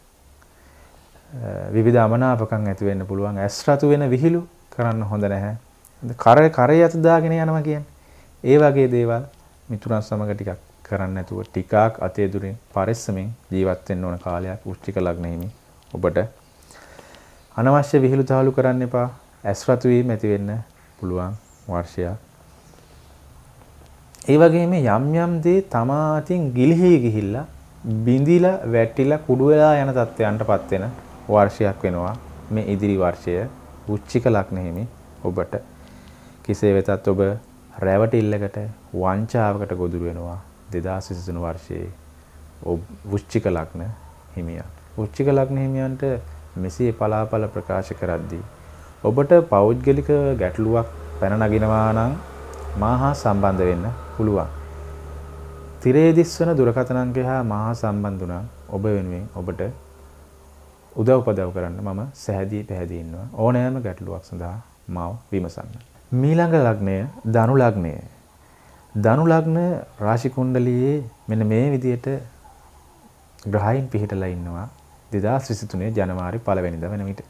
විවිධ අමනාපකම් ඇති වෙන්න පුළුවන්. ඇස් රතු වෙන විහිළු කරන්න හොඳ නැහැ. කර කරේ අත දාගෙන යනවා කියන්නේ. ඒ වගේ දේවල් මිතුරන් සමග ටිකක් කරන්න නැතුව ටිකක් අතේ දුරින් පරිස්සමෙන් ජීවත් වෙන්න ඕන කාලයක් වෘශ්චික ලග්න හිමි ඔබට. අනවශ්‍ය විහිළු තහළු කරන්න එපා. ඇස් රතු වීම ඇති වෙන්න පුළුවන් වර්ෂයක්. ඒ වගේම යම් යම් දේ තමා අතින් ගිලිහි ගිහිල්ලා බිඳිලා වැටිලා කුඩු වෙලා යන තත්ත්වයන්ටපත් වෙන වර්ෂයක් වෙනවා මේ ඉදිරි වර්ෂය වෘශ්චික ලග්න හිමි ඔබට. කෙසේ වෙතත් ඔබ රැවටිල්ලකට වංචාවකට ගොදුරු වෙනවා දෙදාස් විසිතුන වර්ෂයේ ඔබ වෘශ්චික ලග්න හිමියන්. වෘශ්චික ලග්න හිමියන්ට මෙසේ පලාපල ප්‍රකාශ කරද්දී ඔබට පෞද්ගලික ගැටලුවක් පැන නගිනවා නම් මාහා සම්බන්ධ වෙන්න පුළුවන්. තිරේ දිස්වන දුරකථන අංකය හා මාහා සම්බන්ධ වුණා ඔබ වෙනුවෙන් ඔබට උදව් උපදව් කරන්න මම සැහැදී පැහැදී ඉන්නවා. ඕනෑම ගැටලුවක් සඳහා මාව විමසන්න. මීළඟ ලග්නය ධනු ලග්නය. ධනු ලග්න රාශි කුණ්ඩලියේ මෙන්න මේ විදිහට ග්‍රහයින් පිහිටලා ඉන්නවා දෙදාස් විසිතුනේ ජනවාරි පළවෙනිදා වෙන විට.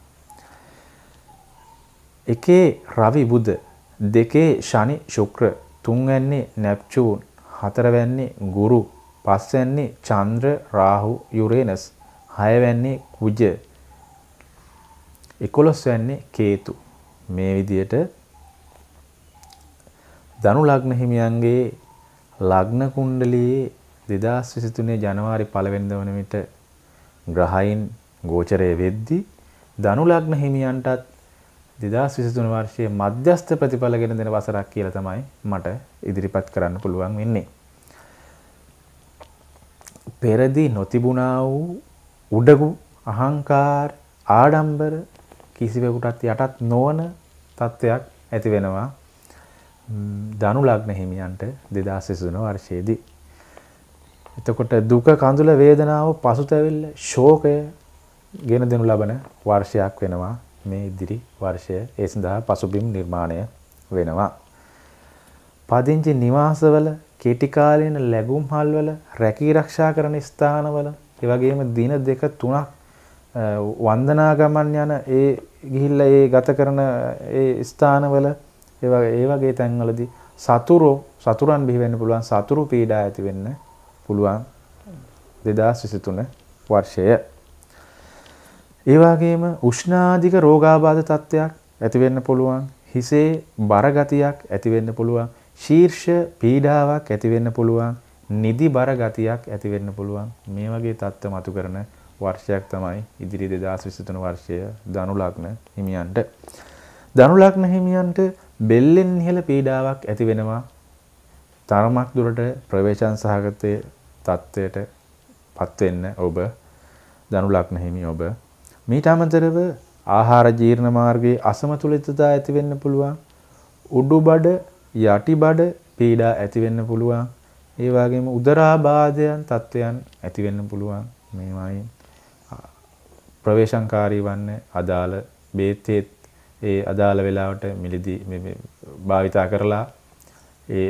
එකේ රවි බුධ, දෙකේ ශනි ශුක්‍ර, තුන්වැන්නේ නැප්චූන්, හතරවැන්නේ ගුරු, පස්වැන්නේ චන්ද්‍ර රාහු යුරේනස්, හයවැන්නේ කුජ, එකොළොස්වැන්නේ කේතු. මේ විදියට ධනු ලග්න හිමියන්ගේ ලග්න කුණ්ඩලියේ දෙදාස් විසිතුනේ ජනවාරි පළවෙනිදා වන විට ග්‍රහයින් ගෝචරය වෙද්දී ධනු ලග්න හිමියන්ටත් දෙදාස් විසිතුන වර්ෂයේ මධ්‍යස්ථ ප්‍රතිඵලගෙන දෙන වසරක් කියලා තමයි මට ඉදිරිපත් කරන්න පුළුවන් වෙන්නේ. පෙරදී නොතිබුණා වූ උඩගු අහංකාර ආඩම්බර කිසිවෙකුටත් යටත් නොවන තත්ත්වයක් ඇති වෙනවා ධනු ලග්න හිමියන්ට දෙදාස් විසිතුන වර්ෂයේදී. එතකොට දුක කඳුල වේදනාව පසුතැවිල්ල ශෝකය ගෙන දෙනු ලබන වර්ෂයක් වෙනවා මේ ඉදිරි වර්ෂය. ඒ සඳහා පසුබිම් නිර්මාණය වෙනවා. පදිංචි නිවාසවල, කෙටි කාලීන ලැබුම් හල්වල, රැකී ආරක්ෂා කරන ස්ථානවල, ඒ වගේම දින දෙක තුනක් වන්දනා ගමන් යන ඒ ගිහිල්ලා ඒ ගත කරන ඒ ස්ථානවල, ඒ වගේ ඒ වගේ තැන්වලදී සතුරු සතුරන් බිහි වෙන්න පුළුවන්, සතුරු පීඩා ඇති වෙන්න පුළුවන් දෙදාස් විසිතුන වර්ෂය. ඒ වගේම උෂ්ණාධික රෝගාබාධ තත්ත්වයක් ඇති වෙන්න පුළුවන්, හිසේ බර ගතියක් ඇති වෙන්න පුළුවන්, ශීර්ෂ පීඩාවක් ඇති වෙන්න පුළුවන්, නිදි බර ගතියක් ඇති වෙන්න පුළුවන්. මේ වගේ තත්ත්ව මතු කරන වර්ෂයක් තමයි ඉදිරි දෙදාස් විසිතුන වර්ෂය ධනු ලග්න හිමියන්ට. ධනු ලග්න හිමියන්ට බෙල්ලෙන් ඉහළ පීඩාවක් ඇති වෙනවා. තරමක් දුරට ප්‍රවේශම් සහගතයේ තත්ත්වයට පත් වෙන්න ඔබ ධනු ලග්න හිමි ඔබ. මීට අමතරව ආහාර ජීර්ණ මාර්ගයේ අසමතුලිතතා ඇති වෙන්න පුළුවන්. උඩුබඩ යටිබඩ පීඩා ඇති වෙන්න පුළුවන්. ඒ වගේම උදරාබාධයන් තත්ත්වයන් ඇති වෙන්න පුළුවන්. මේවායින් ප්‍රවේශංකාරී වන්නේ අදාළ බේතෙත් ඒ අදාළ වෙලාවට මිලදී මේ භාවිතා කරලා ඒ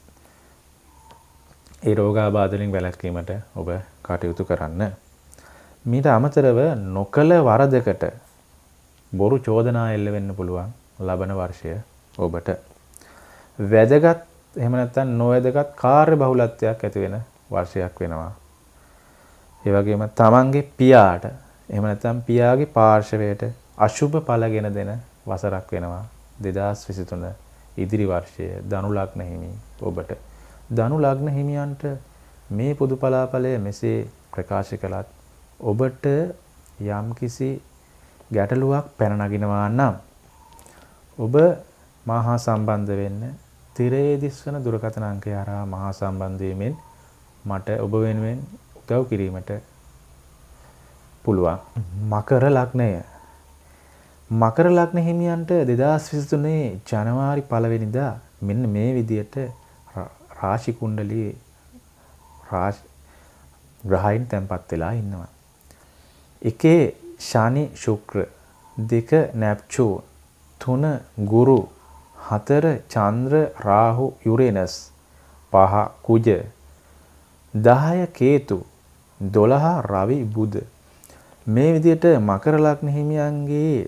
ඒ රෝගාබාධ වලින් වැළැක්වීමට ඔබ කටයුතු කරන්න. මීට අමතරව නොකල වරදකට බොරු චෝදනා එල්ල වෙන්න පුළුවන් ලබන වර්ෂය ඔබට. වැදගත් එහෙම නැත්නම් නොවැදගත් කාර්ය බහුලත්වයක් ඇති වෙන වර්ෂයක් වෙනවා. ඒ වගේම තමන්ගේ පියාට එහෙම නැත්නම් පියාගේ පාර්ශවයට අශුභ ඵලගෙන දෙන වසරක් වෙනවා දෙදාස් විසිතුන ඉදිරි වර්ෂය ධනු ලග්න හිමි ඔබට. ධනු ලග්න හිමියන්ට මේ පොදු පලාඵලය මෙසේ ප්‍රකාශ කළත් ඔබට යම්කිසි ගැටලුවක් පැන නගිනවා නම් ඔබ මහා සම්බන්ධ වෙන්න තිරයේ දිස්වන දුරකථන අංකය හරහා මහා සම්බන්ධ වීමෙන් මට ඔබ වෙනුවෙන් උදව් කිරීමට පුළුවන්. මකර ලග්නය. මකර ලග්න හිමියන්ට දෙදාස් විසිතුනේ ජනවාරි පළවෙනිදා මෙන්න මේ විදියට රාශි කුණ්ඩලී රාශි ග්‍රහයින් තැන්පත් වෙලා ඉන්නවා. එකේ ශනි ශුක්‍ර, දෙක නැප්චූන්, තුන ගුරු, හතර චන්ද්‍ර රාහු යුරේනස්, පහ කුජ, දහය කේතු, දොළහ රවි බුධ. මේ විදිහට මකර ලග්න හිමියන්ගේ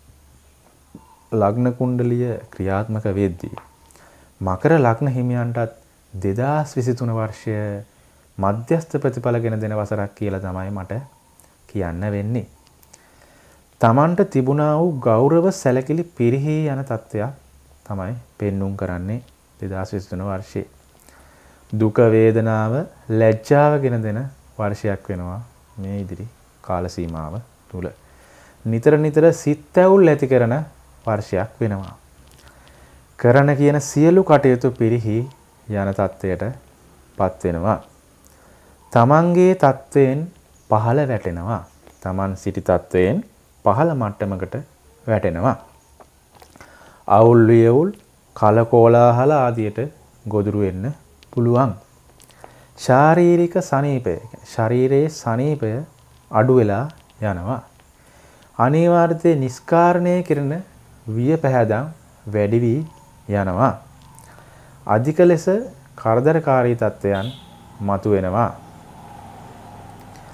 ලග්න කුණ්ඩලිය ක්‍රියාත්මක වෙද්දී මකර ලග්න හිමියන්ටත් දෙදාස් විසිතුන වර්ෂය මධ්‍යස්ථ ප්‍රතිඵල ගෙන දෙන වසරක් කියලා තමයි මට කියන්න වෙන්නේ. තමන්ට තිබුණා වූ ගෞරව සැලකිලි පිරිහී යන තත්ත්වයක් තමයි පෙන්눔 කරන්නේ දෙදාස් විසිතුන වර්ෂයේ. දුක වේදනාව ලැජ්ජාව ගෙන දෙන වර්ෂයක් වෙනවා මේ ඉදිරි කාල සීමාව තුල. නිතර නිතර සිත් ඇවුල් ඇති කරන වර්ෂයක් වෙනවා. කරන කියන සියලු කටයුතු පිරිහි යන තත්ත්වයට පත් වෙනවා. තමන්ගේ තත්ත්වයෙන් පහළ වැටෙනවා. තමන් සිටි තත්ත්වයෙන් පහළ මට්ටමකට වැටෙනවා. අවුල් වියවුල් කලකෝලාහල ආදියට ගොදුරු වෙන්න පුළුවන්. ශාරීරික සනීපය, ශරීරයේ සනීපය අඩු වෙලා යනවා. අනිවාර්යයෙන් නිස්කාරණය කරන විය පැහැදම් වැඩි වී යනවා. අධික ලෙස කරදරකාරී තත්ත්වයන් මතුවෙනවා.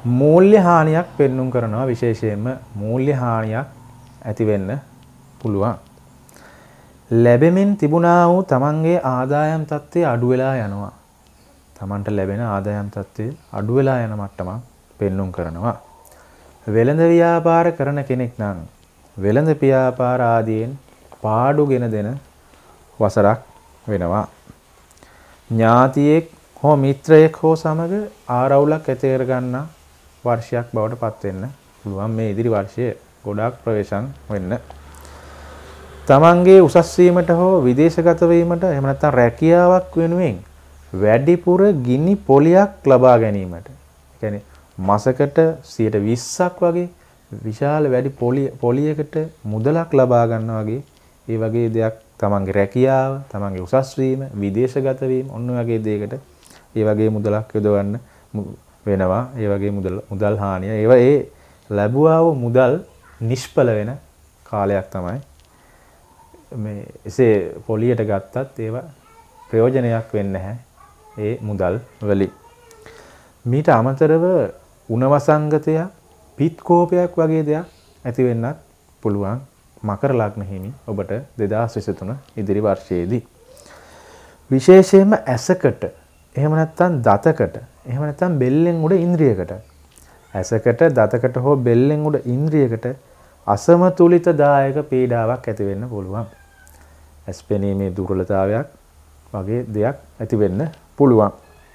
මූල්‍ය හානියක් පෙන්눔 කරනවා විශේෂයෙන්ම මූල්‍ය හානියක් ඇති වෙන්න පුළුවන්. ලැබෙමින් තිබුණා වූ තමන්ගේ ආදායම් තත්ත්වය අඩු වෙලා යනවා. තමන්ට ලැබෙන ආදායම් තත්ත්වය අඩු වෙලා යන මට්ටමක් පෙන්눔 කරනවා. වෙළඳ ව්‍යාපාර කරන කෙනෙක් නම් වෙළඳ ව්‍යාපාර ආදීන් පාඩුගෙන දෙන වසරක් වෙනවා. ඥාතියෙක් හෝ මිත්‍රයෙක් හෝ සමග ආරවුලක් ඇති කර ගන්න වර්ෂයක් බවට පත් වෙන්න පුළුවන් මේ ඉදිරි වර්ෂයේ ගොඩාක් ප්‍රවේශම් වෙන්න. තමන්ගේ උසස් වීමට හෝ විදේශගත වීමට එහෙම නැත්නම් රැකියාවක් වෙනුවෙන් වැඩිපුර ගිනි පොලියක් ලබා ගැනීමට. ඒ කියන්නේ මාසකට සියයට විස්සක් වගේ විශාල වැඩි පොලියකට මුදලක් ලබා ගන්නවා වගේ ඒ වගේ දෙයක් තමන්ගේ රැකියාව, තමන්ගේ උසස් වීම, විදේශගත වීම ඔන්න වගේ දෙයකට ඒ වගේ මුදලක් යොදවන්න වෙනවා. ඒ වගේ මුදල් මුදල් හානිය. ඒවා ඒ ලැබුවා වූ මුදල් නිෂ්ඵල වෙන කාලයක් තමයි මේ එසේ පොලියට ගත්තත් ඒවා ප්‍රයෝජනයක් වෙන්නේ නැහැ ඒ මුදල් වලින්. මීට අමතරව උණවසංගතයක්, පිත්කෝපයක් වගේ දෙයක් ඇති වෙන්නත් පුළුවන් මකර ලග්න හිමි ඔබට දෙදාස් විසිතුන ඉදිරි වර්ෂයේදී. විශේෂයෙන්ම ඇසකට, එහෙම නැත්නම් දතකට, එහෙම නැත්නම් බෙල්ලෙන් උඩ ඉන්ද්‍රියකට, ඇසකට, දතකට හෝ බෙල්ලෙන් උඩ ඉන්ද්‍රියකට අසමතුලිතදායක පීඩාවක් ඇති වෙන්න පුළුවන්. ඇස් පෙනීමේ දුර්වලතාවයක් වගේ දෙයක් ඇති වෙන්න පුළුවන්.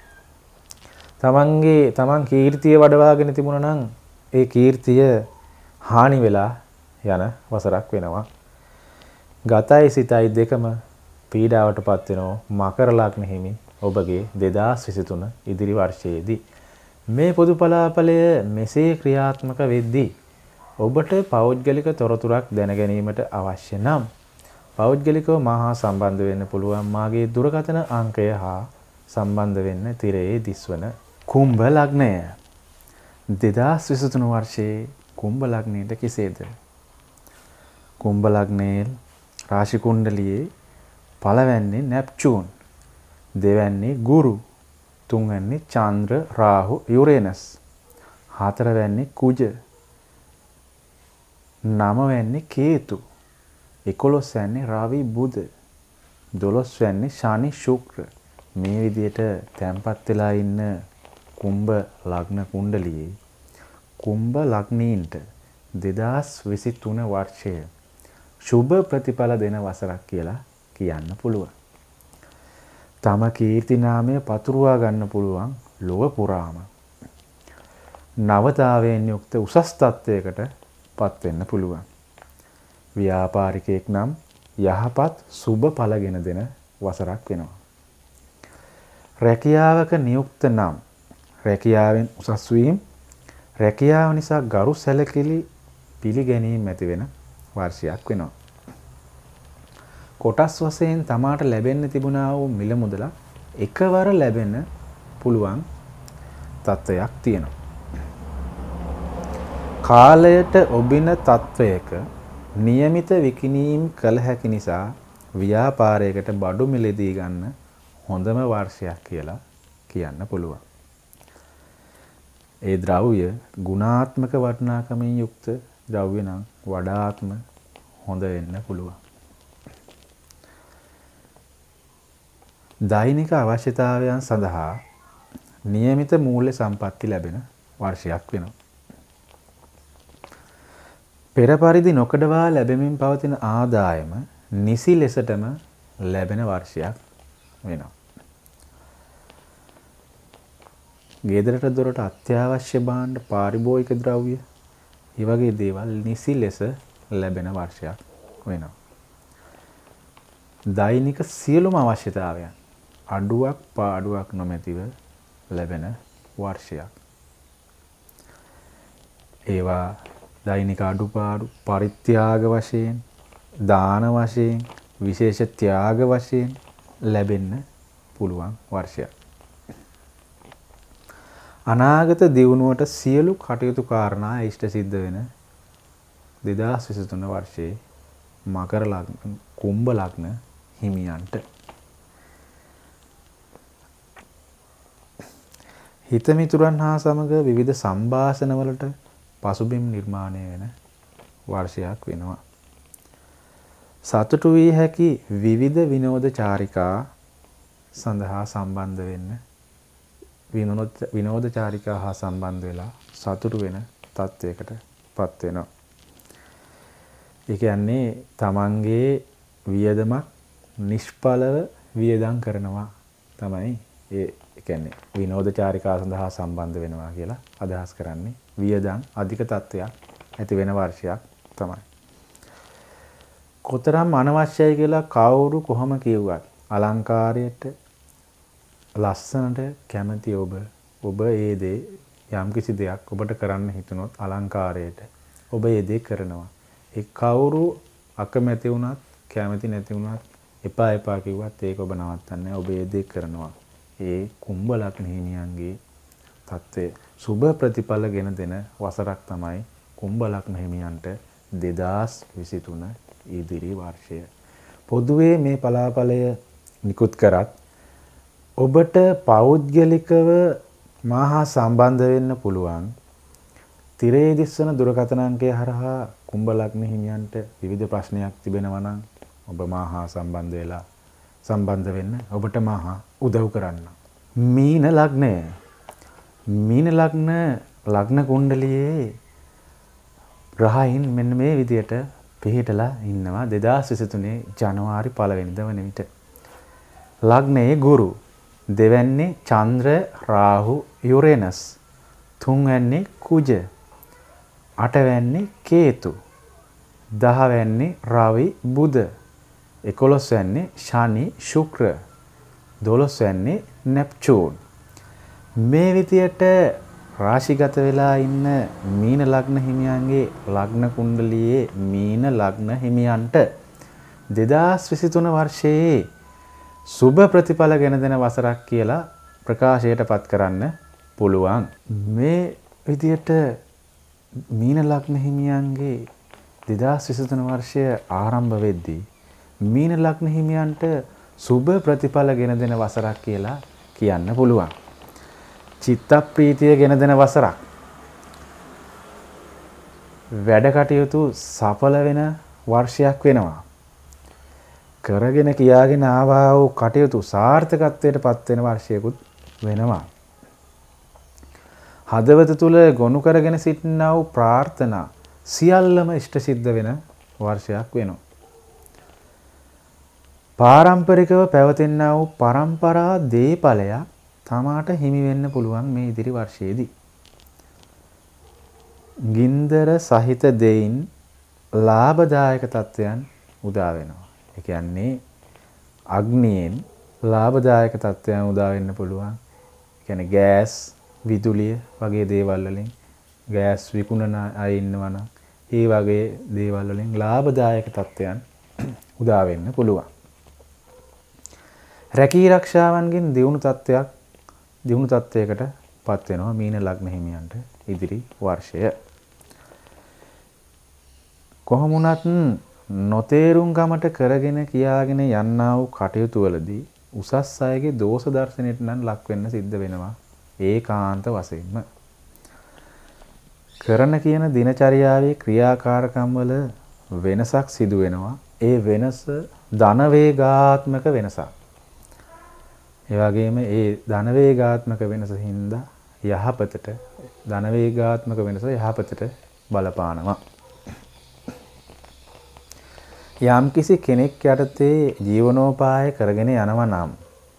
තමන්ගේ තමන් කීර්තිය වඩවාගෙන තිබුණා නම් ඒ කීර්තිය හානි වෙලා යන වසරක් වෙනවා. ගතයි සිතයි දෙකම පීඩාවටපත් වෙනවා මකර ලග්න හිමි ඔබගේ දෙදාස් විසිතුන ඉදිරි වර්ෂයේදී. මේ පොදු පලාපලය මෙසේ ක්‍රියාත්මක වෙද්දී ඔබට පෞද්ගලික තොරතුරක් දැන ගැනීමට අවශ්‍ය නම් පෞද්ගලිකව මාහා සම්බන්ධ වෙන්න පුළුවන්. මාගේ දුරකථන අංකය හා සම්බන්ධ වෙන්න තිරයේ දිස්වන කුම්භ ලග්නය. දෙදාස් විසිතුන වර්ෂයේ කුම්භ ලග්නයට කෙසේද? කුම්භ ලග්නයේ රාශි කුණ්ඩලියේ පළවැන්නේ නැප්චූන්, දෙවැන්නේ ගුරු, තුන්වැන්නේ චන්ද්‍ර, රාහු, යුරේනස්, හතරවැන්නේ කුජ, නවවැන්නේ කේතු, එකොළොස් වැන්නේ රවි, බුධ, දොළොස් වැන්නේ ශනි, ශුක්‍ර. මේ විදිහට තැන්පත් වෙලා ඉන්න කුම්භ ලග්න කුණ්ඩලියේ කුම්භ ලග්නීන්ට දෙදාස් විසිතුන වර්ෂය සුබ ප්‍රතිඵල දෙන වසරක් කියලා කියන්න පුළුවන්. තම කීර්ති නාමය පතුරවා ගන්න පුළුවන් ලොව පුරාම. නවතාවයෙන් යුක්ත උසස් තත්වයකට පත් වෙන්න පුළුවන්. ව්‍යාපාරිකයෙක් නම් යහපත් සුබ ඵලගෙන දෙන වසරක් වෙනවා. රැකියාවක නියුක්ත නම් රැකියාවෙන් උසස් වීම, රැකියාව නිසා ගරු සැලකිලි පිළිගැනීම ඇති වෙන වර්ෂයක් වෙනවා. කොටස් වශයෙන් තමාට ලැබෙන්න තිබුණා වූ මිල මුදල එකවර ලැබෙන්න පුළුවන් තත්ත්වයක් තියෙනවා. කාලයට ඔබින තත්ත්වයක નિયમિત විකිණීම් කළ හැකි නිසා ව්‍යාපාරයකට බඩු මිලදී ගන්න හොඳම වර්ෂයක් කියලා කියන්න පුළුවන්. ඒ ද්‍රව්‍ය ගුණාත්මක වටිනාකමින් යුක්ත ද්‍රව්‍ය නම් වඩාත්ම හොඳ වෙන්න පුළුවන්. දෛනික අවශ්‍යතාවයන් සඳහා નિયમિત මූල්‍ය සම්පatti ලැබෙන වර්ෂයක් වෙනවා. පෙර පරිදි නොකඩවා ලැබෙමින් පවතින ආදායම නිසි ලෙසටම ලැබෙන වර්ෂයක් වෙනවා. ගෙදරට දොරට අත්‍යවශ්‍ය භාණ්ඩ, පාරිභෝගික ද්‍රව්‍ය, මේ වගේ දේවල් නිසි ලෙස ලැබෙන වර්ෂයක් වෙනවා. දෛනික සියලුම අවශ්‍යතාවයන් අඩුවක් පාඩුවක් නොමැතිව ලැබෙන වර්ෂයක්. ඒවා දෛනික අඩුපාඩු පරිත්‍යාග වශයෙන්, දාන වශයෙන්, විශේෂ ත්‍යාග වශයෙන් ලැබෙන්න පුළුවන් වර්ෂයක්. අනාගත දියුණුවට සියලු කටයුතු කාරණා ඉෂ්ට සිද්ධ වෙන දෙදාස් විසිතුන වර්ෂයේ මකර ලග්න කුම්භ ලග්න හිමියන්ට හිත මිතුරන් හා සමග විවිධ සංഭാෂණ වලට පසුබිම් නිර්මාණය වෙන වර්ෂයක් වෙනවා. සතුටු වී හැකි විවිධ විනෝද චාරිකා සඳහා සම්බන්ධ වෙන්න විනෝද විනෝද චාරිකා හා සම්බන්ධ වෙලා සතුටු වෙන තත්වයකට පත් වෙනවා. ඒ කියන්නේ තමන්ගේ වියදමක් නිෂ්ඵලව වියදම් කරනවා තමයි ඒ කියන්නේ විනෝද චාරිකා සඳහා සම්බන්ධ වෙනවා කියලා අදහස් කරන්නේ. වියදම් අධික තත්වයක් ඇති වෙන වර්ෂයක් තමයි. කොතරම් අනවශ්‍යයි කියලා කවුරු කොහොම කිව්වත් අලංකාරයට ලස්සනට කැමති ඔබ ඔබ ඒ දේ යම්කිසි දෙයක් ඔබට කරන්න හිතුනොත් අලංකාරයට ඔබ ඒ දේ කරනවා. ඒ කවුරු අකමැති වුණත් කැමති නැති වුණත් එපා එපා කිව්වත් ඒක ඔබ නවත්තන්නේ ඔබ ඒ දේ කරනවා. ඒ කුම්භ ලග්න හිමියන්ගේ තත්ත්වය සුබ ප්‍රතිඵල ගෙන දෙන වසරක් තමයි කුම්භ ලග්න හිමියන්ට දෙදාස් විසිතුන ඉදිරි වර්ෂය. පොදුවේ මේ පලාපලය නිකුත් කරත් ඔබට පෞද්ගලිකව මාහා සම්බන්ධ වෙන්න පුළුවන්. තිරේ දිස්වන දුරකථන අංකය හරහා කුම්භ ලග්න හිමියන්ට විවිධ ප්‍රශ්නයක් තිබෙනවා නම් ඔබ මාහා සම්බන්ධ වෙලා සම්බන්ධ වෙන්න ඔබට මාහා උදව් කරන්න. මීන ලග්නය. මීන ලග්න ලග්න කුණ්ඩලියේ ග්‍රහයන් මෙන්න මේ විදියට පිහිටලා ඉන්නවා දෙදාස් විසිතුනේ ජනවාරි පළවෙනිදා වන විට. ලග්නයේ ගුරු, දෙවැන්නේ චන්ද්‍ර, රාහු, යුරේනස්, තුන්වැන්නේ කුජ, අටවැන්නේ කේතු, දහවැන්නේ රවි, බුධ, එකොළොස්වැන්නේ ශනි, ශුක්‍ර, දොළොස්වැන්නේ නෙප්චූන්. මේ විදියට රාශිගත වෙලා ඉන්න මීන ලග්න හිමියන්ගේ ලග්න කුණ්ඩලියේ මීන ලග්න හිමියන්ට දෙදාස් විසිතුන වර්ෂයේ සුබ ප්‍රතිඵල ගෙන දෙන වසරක් කියලා ප්‍රකාශයට පත් කරන්න පුළුවන්. මේ විදියට මීන ලග්න හිමියන්ගේ දෙදාස් විසිතුන වර්ෂය ආරම්භ වෙද්දී මීන ලග්න හිමියන්ට සුබ ප්‍රතිඵල ගෙන දෙන වසරක් කියලා කියන්න පුළුවන්. චිත්ත ප්‍රීතිය ගෙන දෙන වසරක්. වැඩ කටයුතු සඵල වෙන වර්ෂයක් වෙනවා. කරගෙන කියාගෙන ආවා වූ කටයුතු සාර්ථකත්වයට පත් වෙන වර්ෂයකුත් වෙනවා. හදවත තුල ගොනු කරගෙන සිටිනා වූ ප්‍රාර්ථනා සියල්ලම ඉෂ්ට සිද්ධ වෙන වර්ෂයක් වෙනවා. පාරම්පරිකව පැවතෙනා වූ පරම්පරා දේපලයක් තමාට හිමි වෙන්න පුළුවන් මේ ඉදිරි වර්ෂයේදී. ගින්දර සහිත දෙයින් ලාභදායක තත්ත්වයන් උදා වෙනවා. ඒ කියන්නේ අග්නියෙන් ලාභදායක තත්ත්වයන් උදා වෙන්න පුළුවන්. ඒ කියන්නේ ගෑස්, විදුලිය වගේ දේවල් වලින් ගෑස් විකුණන අය ඉන්නවා නම් ඒ වගේ දේවල් වලින් ලාභදායක තත්ත්වයන් උදා වෙන්න පුළුවන්. රැකී රක්ෂාවන්ගෙන් දියුණු තත්ත්වයක් දියුණු තත්ත්වයකට පත් වෙනවා මීන ලග්න හිමියන්ට ඉදිරි වර්ෂය. කොහොම වුණත් නොතේරුම්කමට කරගෙන කියාගෙන යන්නා වූ කටයුතු වලදී උසස් අයගේ දෝෂ දර්ශනයට නම් ලක් වෙන්න සිද්ධ වෙනවා ඒකාන්ත වශයෙන්ම. කරන කියන දිනචරියාවේ ක්‍රියාකාරකම් වල වෙනසක් සිදු වෙනවා. ඒ වෙනස ධන වේගාත්මක වෙනසක්. ඒ වගේම ඒ ධන වේගාත්මක වෙනස හින්දා යහපතට ධන වේගාත්මක වෙනස යහපතට බලපානවා. යම්කිසි කෙනෙක් යටතේ ජීවනෝපාය කරගෙන යනවා නම්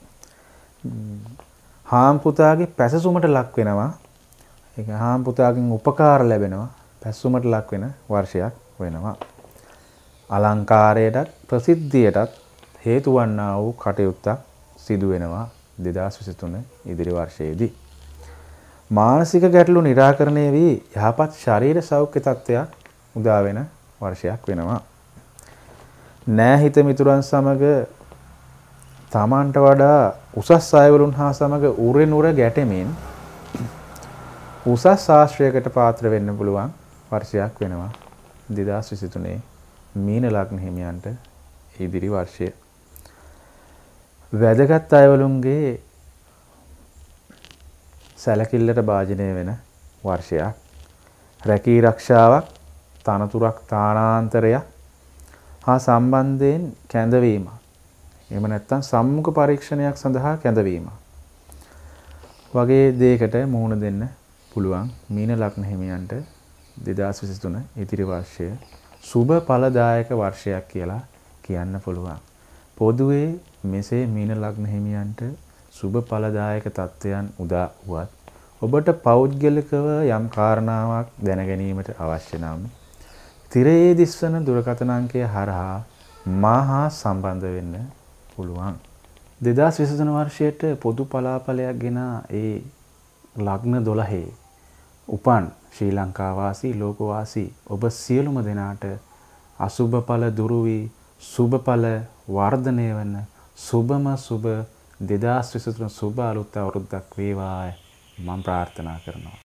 හාම් පුතාගේ පැසසුමට ලක් වෙනවා. ඒක හාම් පුතාගෙන් උපකාර ලැබෙනවා. පැසසුමට ලක් වෙන වර්ෂයක් වෙනවා. අලංකාරයටත් ප්‍රසිද්ධියටත් හේතු වන්නා වූ කටයුත්තක් සිදු වෙනවා දෙදාස් විසිතුන ඉදිරි වර්ෂයේදී. මානසික ගැටලු निराකරණය වී යහපත් ශරීර සෞඛ්‍ය තත්ත්වයක් උදා වෙන වර්ෂයක් වෙනවා. නෑහිත මිතුරන් සමග තමන්ට වඩා උසස් අයවලුන් හා සමග උරෙන් උර ගැටෙමින් උසස් ශාස්ත්‍රයකට පාත්‍ර වෙන්න පුළුවන් වර්ෂයක් වෙනවා දෙදාස් විසිතුනේ මීන ලග්න හිමියන්ට ඉදිරි වර්ෂය. වැදගත් අයවලුන්ගේ සැලකිල්ලට භාජනය වෙන වර්ෂයක්. රැකී රක්ෂාවක්, තනතුරක්, තානාන්තරයක් හා සම්බන්ධයෙන් කැඳවීමක්. එහෙම නැත්නම් සම්මුඛ පරීක්ෂණයක් සඳහා කැඳවීමක්. වගේ දෙයකට මුහුණ දෙන්න පුළුවන් මීන ලග්න හිමියන්ට දෙදාස් විසි තුන ඉදිරි වර්ෂය සුබ ඵලදායක වර්ෂයක් කියලා කියන්න පුළුවන්. පොදුවේ මෙසේ මීන ලග්න හිමියන්ට සුබ ඵලදායක තත්ත්වයන් උදා වුවත් ඔබට පෞද්ගලිකව යම් කාරණාවක් දැන ගැනීමට අවශ්‍ය නම් තිරයේ දිස්වන දුරකථන අංකය හරහා මා හා සම්බන්ධ වෙන්න පුළුවන්. දෙදාස් විසි තුන වර්ෂයට පොදු පලාඵලයක් ගෙන ඒ ලග්න දොළහේ උපන් ශ්‍රී ලංකා වාසී ලෝක වාසී ඔබ සියලුම දෙනාට අසුබ ඵල දුරු වී සුබ ඵල වර්ධනය වන සුබම සුබ දෙදාස් විසි තුන සුබ අලුත් අවුරුද්දක් වේවා මම ප්‍රාර්ථනා කරනවා.